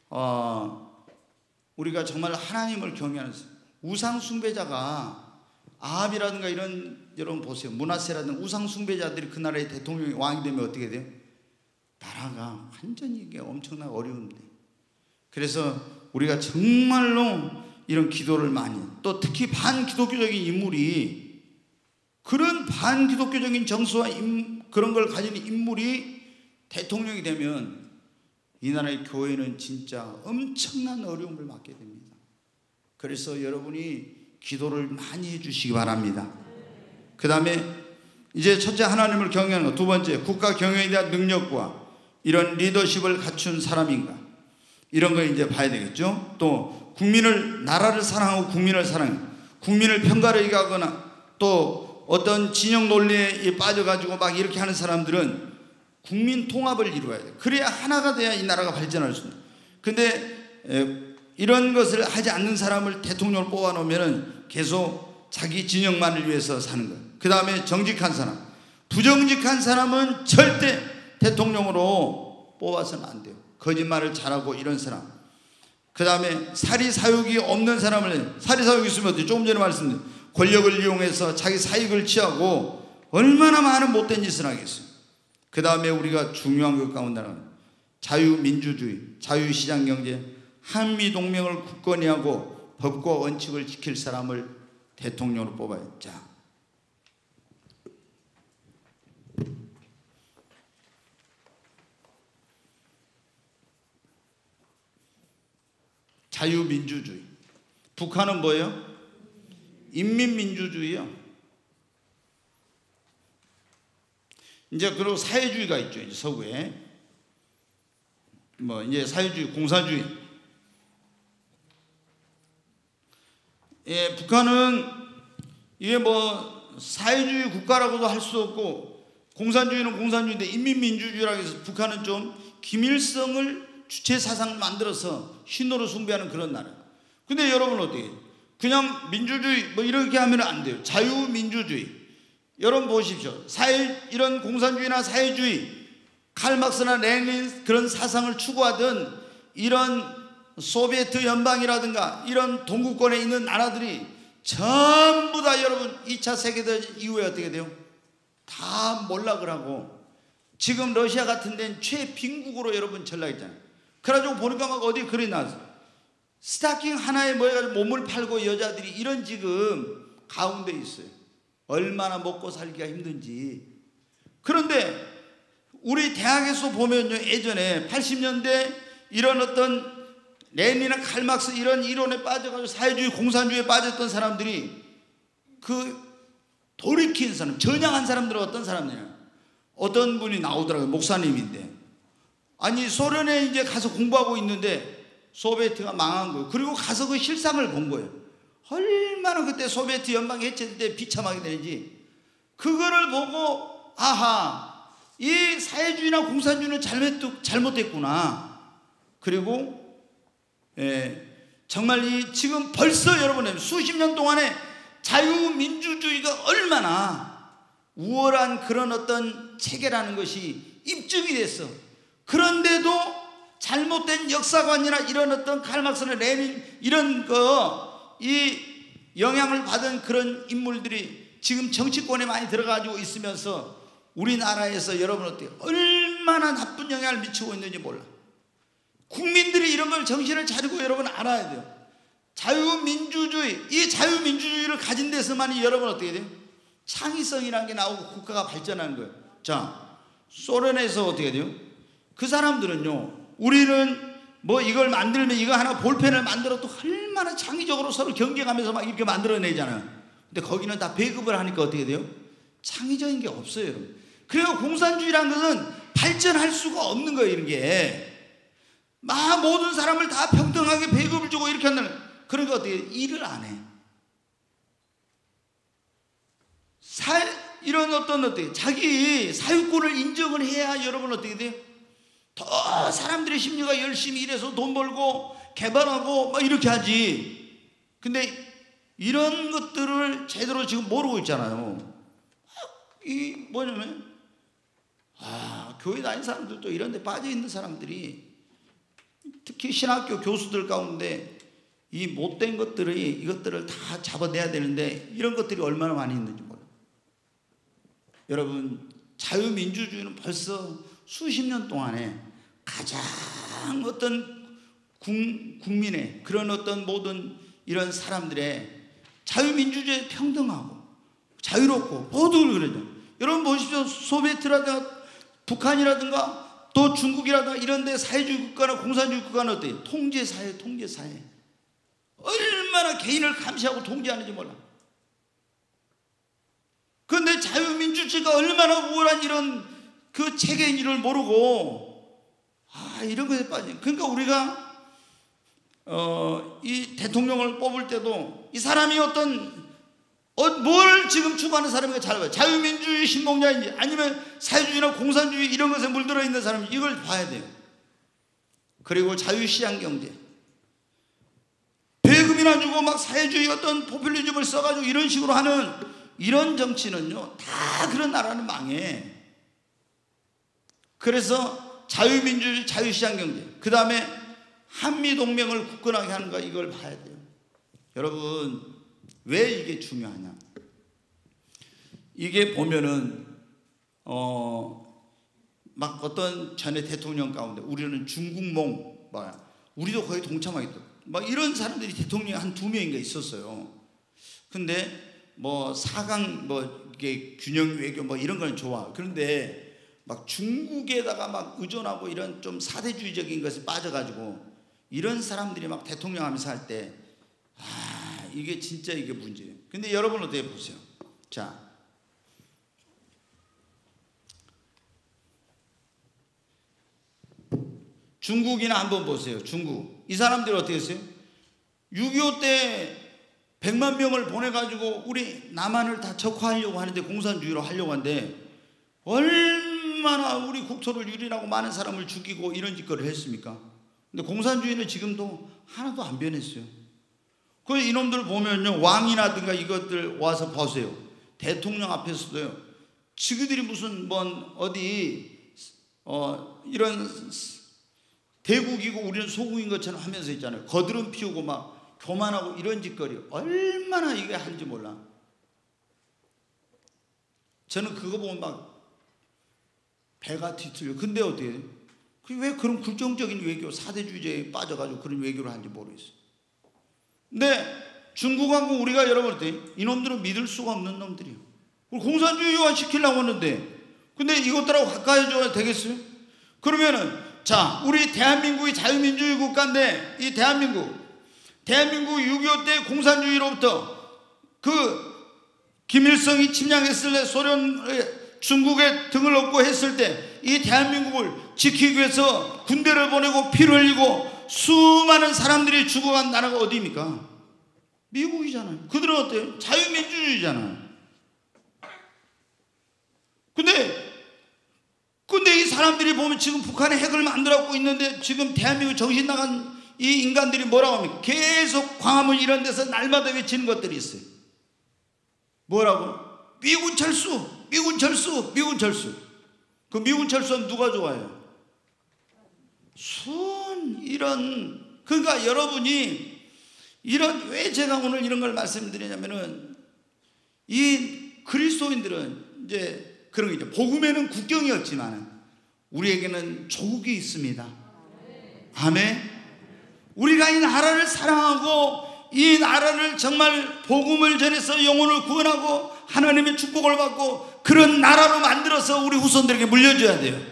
어, 우리가 정말 하나님을 경외하는 우상 숭배자가 아합이라든가 이런, 여러분 보세요. 므낫세라든가 우상 숭배자들이 그 나라의 대통령이 왕이 되면 어떻게 돼요? 나라가 완전히 이게 엄청나게 어려운데. 그래서 우리가 정말로 이런 기도를 많이, 또 특히 반기독교적인 인물이, 그런 반기독교적인 정서와 임, 그런 걸 가진 인물이 대통령이 되면 이 나라의 교회는 진짜 엄청난 어려움을 맞게 됩니다. 그래서 여러분이 기도를 많이 해주시기 바랍니다. 그 다음에 이제 첫째 하나님을 경외하는 것, 두 번째 국가 경영에 대한 능력과 이런 리더십을 갖춘 사람인가, 이런 거 이제 봐야 되겠죠. 또 국민을, 나라를 사랑하고 국민을 사랑해, 국민을 편가르게 하거나 또 어떤 진영 논리에 빠져가지고 막 이렇게 하는 사람들은 국민 통합을 이루어야 돼. 그래야 하나가 돼야 이 나라가 발전할 수 있는. 근데 에, 이런 것을 하지 않는 사람을 대통령을 뽑아놓으면 계속 자기 진영만을 위해서 사는 거예요. 그 다음에 정직한 사람, 부정직한 사람은 절대 대통령으로 뽑아서는 안 돼요. 거짓말을 잘하고 이런 사람. 그 다음에 사리사욕이 없는 사람을, 사리사욕이 있으면 어때요? 조금 전에 말씀드린 권력을 이용해서 자기 사익을 취하고 얼마나 많은 못된 짓을 하겠어요. 그 다음에 우리가 중요한 것 가운데는 자유민주주의, 자유시장경제, 한미동맹을 굳건히 하고 법과 원칙을 지킬 사람을 대통령으로 뽑아요. 자, 자유민주주의. 북한은 뭐예요? 인민민주주의요. 이제 그리고 사회주의가 있죠. 이제 서구에 뭐 이제 사회주의, 공산주의. 예, 북한은 이게 뭐 사회주의 국가라고도 할 수 없고, 공산주의는 공산주의인데 인민민주주의라고 해서 북한은 좀 김일성을 주체 사상을 만들어서 신호로 숭배하는 그런 나라. 근데 여러분 어떻게 해요? 그냥 민주주의 뭐 이렇게 하면 안 돼요. 자유민주주의. 여러분 보십시오. 사회, 이런 공산주의나 사회주의, 칼막스나 레닌 그런 사상을 추구하던 이런 소비에트 연방이라든가 이런 동구권에 있는 나라들이 전부 다 여러분 이 차 세계대전 이후에 어떻게 돼요? 다 몰락을 하고, 지금 러시아 같은 데는 최빈국으로 여러분 전락했잖아요. 그래가지고 보니까 막 어디 글이 나왔어요. 스타킹 하나에 뭐 해가지고 몸을 팔고 여자들이 이런 지금 가운데 있어요. 얼마나 먹고 살기가 힘든지. 그런데 우리 대학에서 보면요, 예전에 팔십 년대 이런 어떤 레닌이나 칼막스 이런 이론에 빠져가지고 사회주의, 공산주의에 빠졌던 사람들이 그 돌이킨 사람, 전향한 사람들은 어떤 사람이냐? 어떤 분이 나오더라고요. 목사님인데. 아니, 소련에 이제 가서 공부하고 있는데 소비에트가 망한 거예요. 그리고 가서 그 실상을 본 거예요. 얼마나 그때 소비에트 연방이 해체될 때 비참하게 되는지. 그거를 보고 아하, 이 사회주의나 공산주의는 잘못, 잘못됐구나. 그리고 예, 정말 이 지금 벌써 여러분 수십 년 동안에 자유민주주의가 얼마나 우월한 그런 어떤 체계라는 것이 입증이 됐어. 그런데도 잘못된 역사관이나 이런 어떤 칼막스나 레닌 이런 거 이 영향을 받은 그런 인물들이 지금 정치권에 많이 들어가지고 있으면서 우리나라에서 여러분 어때요? 얼마나 나쁜 영향을 미치고 있는지 몰라. 국민들이 이런 걸 정신을 차리고 여러분 알아야 돼요. 자유민주주의, 이 자유민주주의를 가진 데서만이 여러분 어떻게 돼요? 창의성이라는 게 나오고 국가가 발전하는 거예요. 자, 소련에서 어떻게 돼요? 그 사람들은요, 우리는 뭐 이걸 만들면 이거 하나 볼펜을 만들어도 얼마나 창의적으로 서로 경쟁하면서 막 이렇게 만들어내잖아요. 근데 거기는 다 배급을 하니까 어떻게 돼요? 창의적인 게 없어요, 여러분. 그리고 공산주의라는 것은 발전할 수가 없는 거예요. 이런 게 막 모든 사람을 다 평등하게 배급을 주고 이렇게 한다는, 그러니까 어떻게 일을 안 해. 사, 이런 어떤 어떻게 자기 사유권을 인정을 해야 여러분 어떻게 돼요? 더 사람들의 심리가 열심히 일해서 돈 벌고 개발하고 막 이렇게 하지. 근데 이런 것들을 제대로 지금 모르고 있잖아요. 이 뭐냐면 아, 교회 다니는 사람들도 이런 데 빠져 있는 사람들이, 특히 신학교 교수들 가운데 이 못된 것들이 이것들을 다 잡아내야 되는데 이런 것들이 얼마나 많이 있는지 몰라요. 여러분, 자유민주주의는 벌써 수십 년 동안에 가장 어떤 국민의 그런 어떤 모든 이런 사람들의 자유민주주의에 평등하고 자유롭고 모두 그러죠. 여러분 보십시오. 소비에트라든가 북한이라든가 또 중국이라든가 이런 데 사회주의 국가나 공산주의 국가는 어때요? 통제사회, 통제사회. 얼마나 개인을 감시하고 통제하는지 몰라. 그런데 자유민주주의가 얼마나 우월한 이런 그 체계인지를 모르고 아, 이런 것에 빠져. 그러니까 우리가 어, 이 대통령을 뽑을 때도 이 사람이 어떤 어, 뭘 지금 추구하는 사람인가 잘 봐요. 자유민주주의 신봉자인지 아니면 사회주의나 공산주의 이런 것에 물들어 있는 사람인지 이걸 봐야 돼요. 그리고 자유시장경제, 배급이나 주고 막 사회주의 어떤 포퓰리즘을 써가지고 이런 식으로 하는 이런 정치는요, 다 그런 나라는 망해. 그래서 자유민주주의, 자유시장경제, 그 다음에 한미동맹을 굳건하게 하는 거, 이걸 봐야 돼요. 여러분, 왜 이게 중요하냐? 이게 보면은 어, 막 어떤 전에 대통령 가운데 우리는 중국몽, 막 우리도 거의 동참하겠다, 막 이런 사람들이 대통령이 한 두 명인가 있었어요. 근데 뭐 사강 뭐 이게 균형 외교 뭐 이런 건 좋아. 그런데 막 중국에다가 막 의존하고 이런 좀 사대주의적인 것에 빠져가지고 이런 사람들이 막 대통령 하면서 할 때 아, 이게 진짜 이게 문제예요. 근데 여러분 어떻게 보세요? 자, 중국이나 한번 보세요. 중국. 이 사람들이 어떻게 했어요? 육이오 때 백만 명을 보내가지고 우리 남한을 다 적화하려고 하는데, 공산주의로 하려고 하는데 얼마나 우리 국토를 유린하고 많은 사람을 죽이고 이런 짓거리를 했습니까? 근데 공산주의는 지금도 하나도 안 변했어요. 그 이놈들 보면요, 왕이라든가 이것들 와서 보세요. 대통령 앞에서도요, 지그들이 무슨 뭔 어디 어 이런 대국이고 우리는 소국인 것처럼 하면서 있잖아요. 거드름 피우고 막 교만하고 이런 짓거리 얼마나 이게 하는지 몰라. 저는 그거 보면 막 배가 뒤틀려. 근데 어떻게 왜 그런 굴종적인 외교, 사대주의에 빠져가지고 그런 외교를 하는지 모르겠어요. 근데 중국하고 우리가 여러분 어때요? 이놈들은 믿을 수가 없는 놈들이에요. 공산주의화 시키려고 하는데, 근데 이것들하고 가까워져야 되겠어요? 그러면은 자, 우리 대한민국이 자유민주주의 국가인데, 이 대한민국 대한민국 육이오 때 공산주의로부터 그 김일성이 침략했을 때, 소련 중국에 등을 업고 했을 때 이 대한민국을 지키기 위해서 군대를 보내고 피를 흘리고 수많은 사람들이 죽어간 나라가 어디입니까? 미국이잖아요. 그들은 어때요? 자유민주주의잖아요. 근데 근데 이 사람들이 보면 지금 북한에 핵을 만들어갖고 있는데, 지금 대한민국 정신 나간 이 인간들이 뭐라고 합니까? 계속 광화문 이런 데서 날마다 외치는 것들이 있어요. 뭐라고? 미군 철수, 미군 철수, 미군 철수. 그 미군 철수는 누가 좋아해요? 순 이런. 그러니까 여러분이 이런, 왜 제가 오늘 이런 걸 말씀드리냐면은, 이 그리스도인들은 이제 그런 게 있죠. 복음에는 국경이 없지만 우리에게는 조국이 있습니다. 아멘. 우리가 이 나라를 사랑하고 이 나라를 정말 복음을 전해서 영혼을 구원하고 하나님의 축복을 받고 그런 나라로 만들어서 우리 후손들에게 물려줘야 돼요.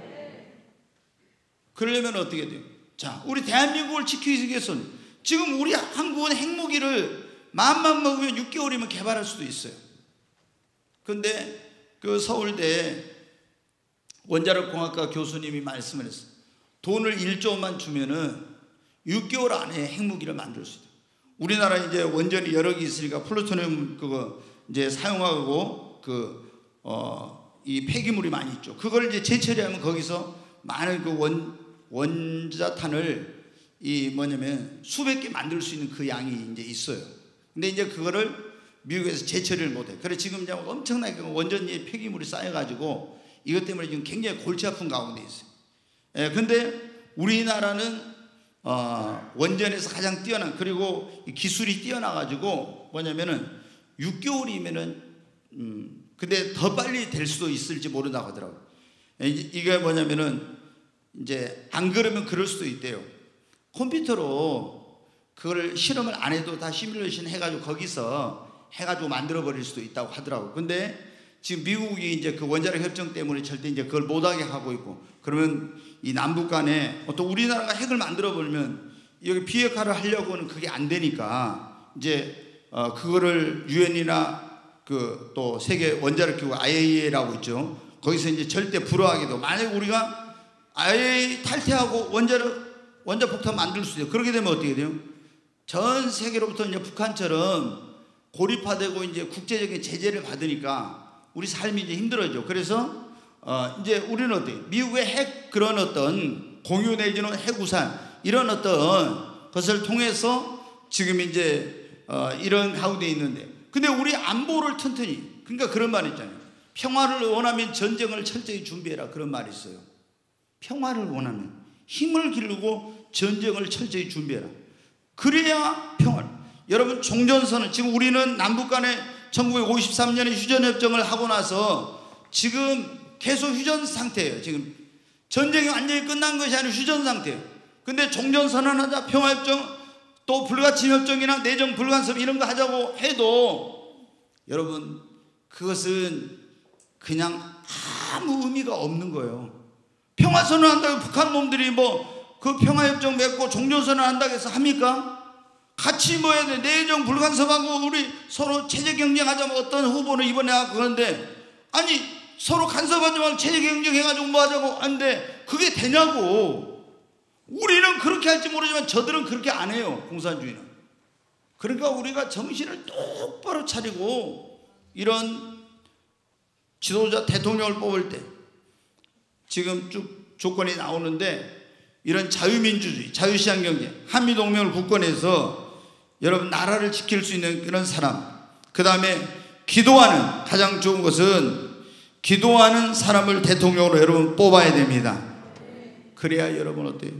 그러려면 어떻게 돼요? 자, 우리 대한민국을 지키기 위해서는 지금 우리 한국은 핵무기를 마음만 먹으면 육 개월이면 개발할 수도 있어요. 근데 그 서울대에 원자력 공학과 교수님이 말씀을 했어요. 돈을 일조만 주면은 육 개월 안에 핵무기를 만들 수 있다. 우리나라 이제 원전이 여러 개 있으니까 플루토늄 그거 이제 사용하고 그 어 이 폐기물이 많이 있죠. 그걸 이제 재처리하면 거기서 많은 그 원 원자탄을 이 뭐냐면 수백 개 만들 수 있는 그 양이 이제 있어요. 근데 이제 그거를 미국에서 재처리를 못해. 그래 지금 이제 엄청나게 원전의 폐기물이 쌓여가지고 이것 때문에 지금 굉장히 골치 아픈 가운데 있어요. 예, 근데 우리나라는 어, 원전에서 가장 뛰어난 그리고 기술이 뛰어나가지고 뭐냐면은 육 개월이면은 음, 근데 더 빨리 될 수도 있을지 모른다고 하더라고요. 예, 이게 뭐냐면은 이제 안 그러면 그럴 수도 있대요. 컴퓨터로 그걸 실험을 안 해도 다 시뮬레이션 해가지고 거기서 해가지고 만들어 버릴 수도 있다고 하더라고요. 근데 지금 미국이 이제 그 원자력 협정 때문에 절대 이제 그걸 못하게 하고 있고, 그러면 이 남북 간에 어떤 우리나라가 핵을 만들어 버리면 여기 비핵화를 하려고는 그게 안 되니까 이제 어 그거를 유엔이나 그 또 세계 원자력 기구 아이에이이에이라고 있죠. 거기서 이제 절대 불허하게도, 만약 우리가 아이에이이에이 탈퇴하고 원자력 원자폭탄 만들 수 있어요. 그렇게 되면 어떻게 돼요? 전 세계로부터 이제 북한처럼 고립화되고 이제 국제적인 제재를 받으니까 우리 삶이 이제 힘들어져. 그래서 어 이제 우리는 어때? 미국의 핵 그런 어떤 공유 내지는 핵우산 이런 어떤 것을 통해서 지금 이제 어 이런 가운데 있는데, 근데 우리 안보를 튼튼히, 그러니까 그런 말 있잖아요. 평화를 원하면 전쟁을 철저히 준비해라, 그런 말이 있어요. 평화를 원하면 힘을 기르고 전쟁을 철저히 준비해라. 그래야 평화. 여러분 종전선언, 지금 우리는 남북 간에 천구백오십삼 년에 휴전협정을 하고 나서 지금 계속 휴전 상태예요. 지금 전쟁이 완전히 끝난 것이 아니라 휴전 상태예요. 근데 종전선언하자, 평화협정, 또 불가침협정이나 내정 불간섭 이런 거 하자고 해도 여러분 그것은 그냥 아무 의미가 없는 거예요. 평화선언한다고 북한 놈들이 뭐 그 평화협정 맺고 종전선언한다고 해서 합니까? 같이 뭐 해야 돼. 내정 불간섭하고 우리 서로 체제 경쟁하자면 어떤 후보는 이번에 하고 그런데, 아니 서로 간섭하지 말고 체제 경쟁해가지고 뭐 하자고 하는데 그게 되냐고. 우리는 그렇게 할지 모르지만 저들은 그렇게 안 해요, 공산주의는. 그러니까 우리가 정신을 똑바로 차리고 이런 지도자 대통령을 뽑을 때 지금 쭉 조건이 나오는데, 이런 자유민주주의, 자유시장 경제, 한미동맹을 굳건해서 여러분 나라를 지킬 수 있는 그런 사람, 그 다음에 기도하는, 가장 좋은 것은 기도하는 사람을 대통령으로 여러분 뽑아야 됩니다. 그래야 여러분 어때요?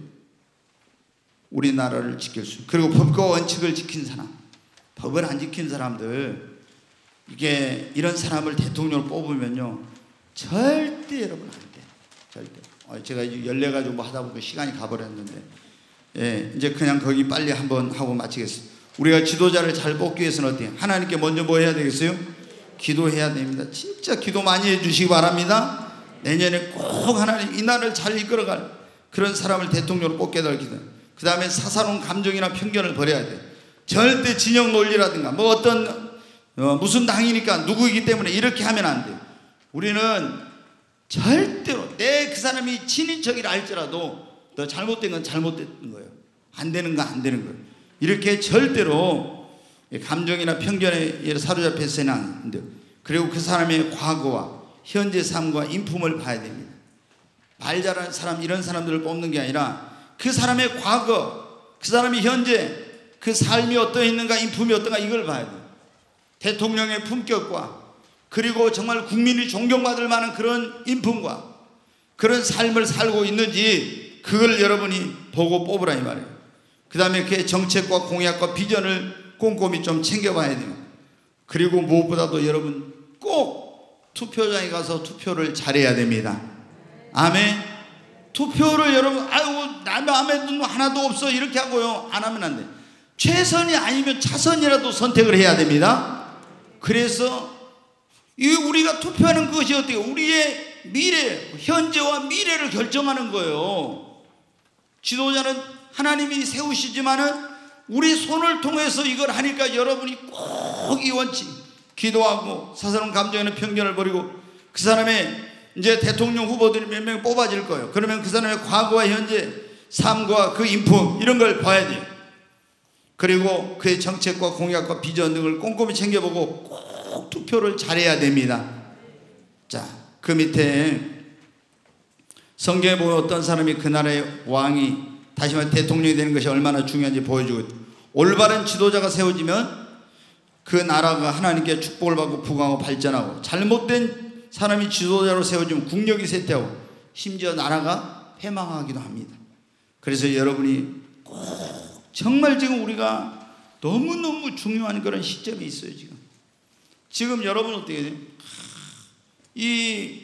우리나라를 지킬 수, 그리고 법과 원칙을 지킨 사람, 법을 안 지킨 사람들, 이게 이런 사람을 대통령으로 뽑으면요 절대 여러분 안 돼. 절대. 어, 제가 열려가지고 뭐 하다 보니까 시간이 가버렸는데, 예, 이제 그냥 거기 빨리 한번 하고 마치겠습니다. 우리가 지도자를 잘 뽑기 위해서는 어때요? 하나님께 먼저 뭐 해야 되겠어요? 기도해야 됩니다. 진짜 기도 많이 해주시기 바랍니다. 내년에 꼭 하나님 이 나라를 잘 이끌어갈 그런 사람을 대통령으로 뽑게 될 기도. 그 다음에 사사로운 감정이나 편견을 버려야 돼요. 절대 진영 논리라든가 뭐 어떤 어, 무슨 당이니까 누구이기 때문에 이렇게 하면 안 돼요. 우리는 절대로 내 그 사람이 친인척이라 할지라도 너 잘못된 건 잘못된 거예요. 안 되는 건 안 되는 거예요. 이렇게 절대로 감정이나 편견에 사로잡혀서는 안 돼요. 그리고 그 사람의 과거와 현재 삶과 인품을 봐야 됩니다. 말 잘하는 사람, 이런 사람들을 뽑는 게 아니라 그 사람의 과거, 그 사람이 현재 그 삶이 어떠했는가, 인품이 어떤가, 이걸 봐야 돼요. 대통령의 품격과 그리고 정말 국민이 존경받을 만한 그런 인품과 그런 삶을 살고 있는지 그걸 여러분이 보고 뽑으라 이 말이에요. 그 다음에 그의 정책과 공약과 비전을 꼼꼼히 좀 챙겨봐야 돼요. 그리고 무엇보다도 여러분 꼭 투표장에 가서 투표를 잘해야 됩니다. 아멘. 투표를 여러분 아이고 나 마음에 드는 거 하나도 없어 이렇게 하고요 안 하면 안 돼. 최선이 아니면 차선이라도 선택을 해야 됩니다. 그래서 이 우리가 투표하는 것이 어떻게 우리의 미래, 현재와 미래를 결정하는 거예요. 지도자는 하나님이 세우시지만은 우리 손을 통해서 이걸 하니까 여러분이 꼭 이 원칙, 기도하고 사사로운 감정에는 편견을 버리고 그 사람의 이제 대통령 후보들이 몇 명 뽑아질 거예요. 그러면 그 사람의 과거와 현재 삶과 그 인품 이런 걸 봐야 돼요. 그리고 그의 정책과 공약과 비전 등을 꼼꼼히 챙겨보고 꼭 투표를 잘해야 됩니다. 자, 그 밑에 성경에 보면 어떤 사람이 그 나라의 왕이 다시 말해 대통령이 되는 것이 얼마나 중요한지 보여주고 있다. 올바른 지도자가 세워지면 그 나라가 하나님께 축복을 받고 부강하고 발전하고, 잘못된 사람이 지도자로 세워지면 국력이 쇠퇴하고 심지어 나라가 패망하기도 합니다. 그래서 여러분이 꼭 정말 지금 우리가 너무너무 중요한 그런 시점이 있어요. 지금 지금 여러분 어떻게 돼요? 이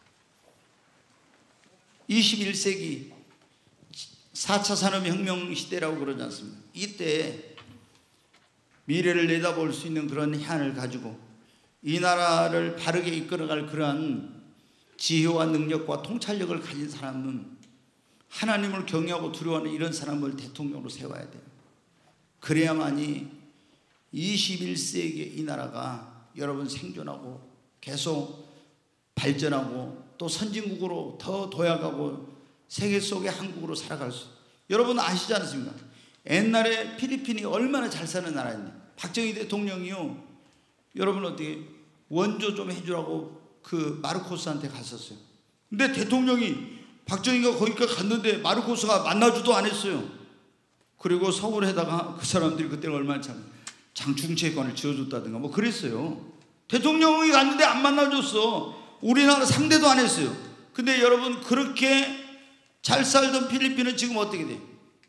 이십일 세기 사 차 산업혁명 시대라고 그러지 않습니까? 이때 미래를 내다볼 수 있는 그런 해안을 가지고 이 나라를 바르게 이끌어갈 그러한 지혜와 능력과 통찰력을 가진 사람은, 하나님을 경외하고 두려워하는 이런 사람을 대통령으로 세워야 돼요. 그래야만이 이십일 세기의 이 나라가 여러분 생존하고 계속 발전하고 또 선진국으로 더 도약하고 세계 속의 한국으로 살아갈 수. 여러분 아시지 않습니까? 옛날에 필리핀이 얼마나 잘 사는 나라였는데 박정희 대통령이요, 여러분 어떻게 원조 좀 해주라고 그 마르코스한테 갔었어요. 근데 대통령이 박정희가 거기까지 갔는데 마르코스가 만나주도 안 했어요. 그리고 서울에다가 그 사람들이 그때는 얼마나 참 장충체육관을 지어줬다든가 뭐 그랬어요. 대통령이 갔는데 안 만나줬어. 우리나라 상대도 안 했어요. 근데 여러분 그렇게 잘 살던 필리핀은 지금 어떻게 돼?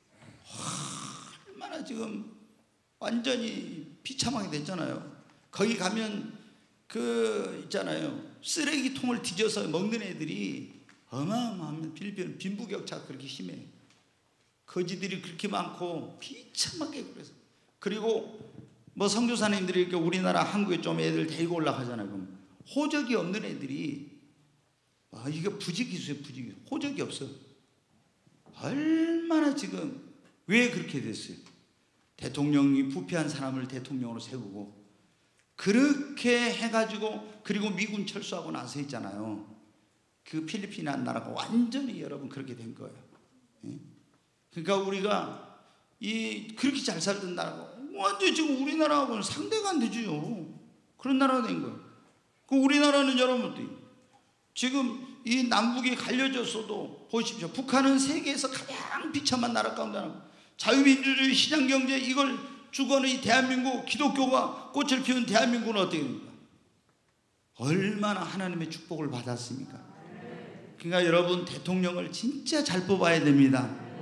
얼마나 지금 완전히 비참하게 됐잖아요. 거기 가면 그 있잖아요, 쓰레기통을 뒤져서 먹는 애들이 어마어마합니다. 필리핀은 빈부격차가 그렇게 심해. 거지들이 그렇게 많고 비참하게. 그래서 그리고 뭐 선교사님들이 이렇게 우리나라 한국에 좀 애들 데리고 올라가잖아요. 그럼 호적이 없는 애들이, 아 이게 부지기수예요. 부지기수. 호적이 없어. 얼마나 지금 왜 그렇게 됐어요? 대통령이 부패한 사람을 대통령으로 세우고 그렇게 해가지고, 그리고 미군 철수하고 나서 있잖아요. 그 필리핀이라는 나라가 완전히 여러분 그렇게 된 거예요. 그러니까 우리가 이 그렇게 잘 살던 나라가 완전히 지금 우리나라하고는 상대가 안 되죠. 그런 나라가 된 거예요. 그 우리나라는 여러분들 지금 이 남북이 갈려졌어도 보십시오. 북한은 세계에서 가장 비참한 나라 가운데 하나. 자유민주주의 시장경제 이걸 주고는 이 대한민국 기독교가 꽃을 피운 대한민국은 어떻게 됩니까? 얼마나 하나님의 축복을 받았습니까? 그러니까 여러분 대통령을 진짜 잘 뽑아야 됩니다.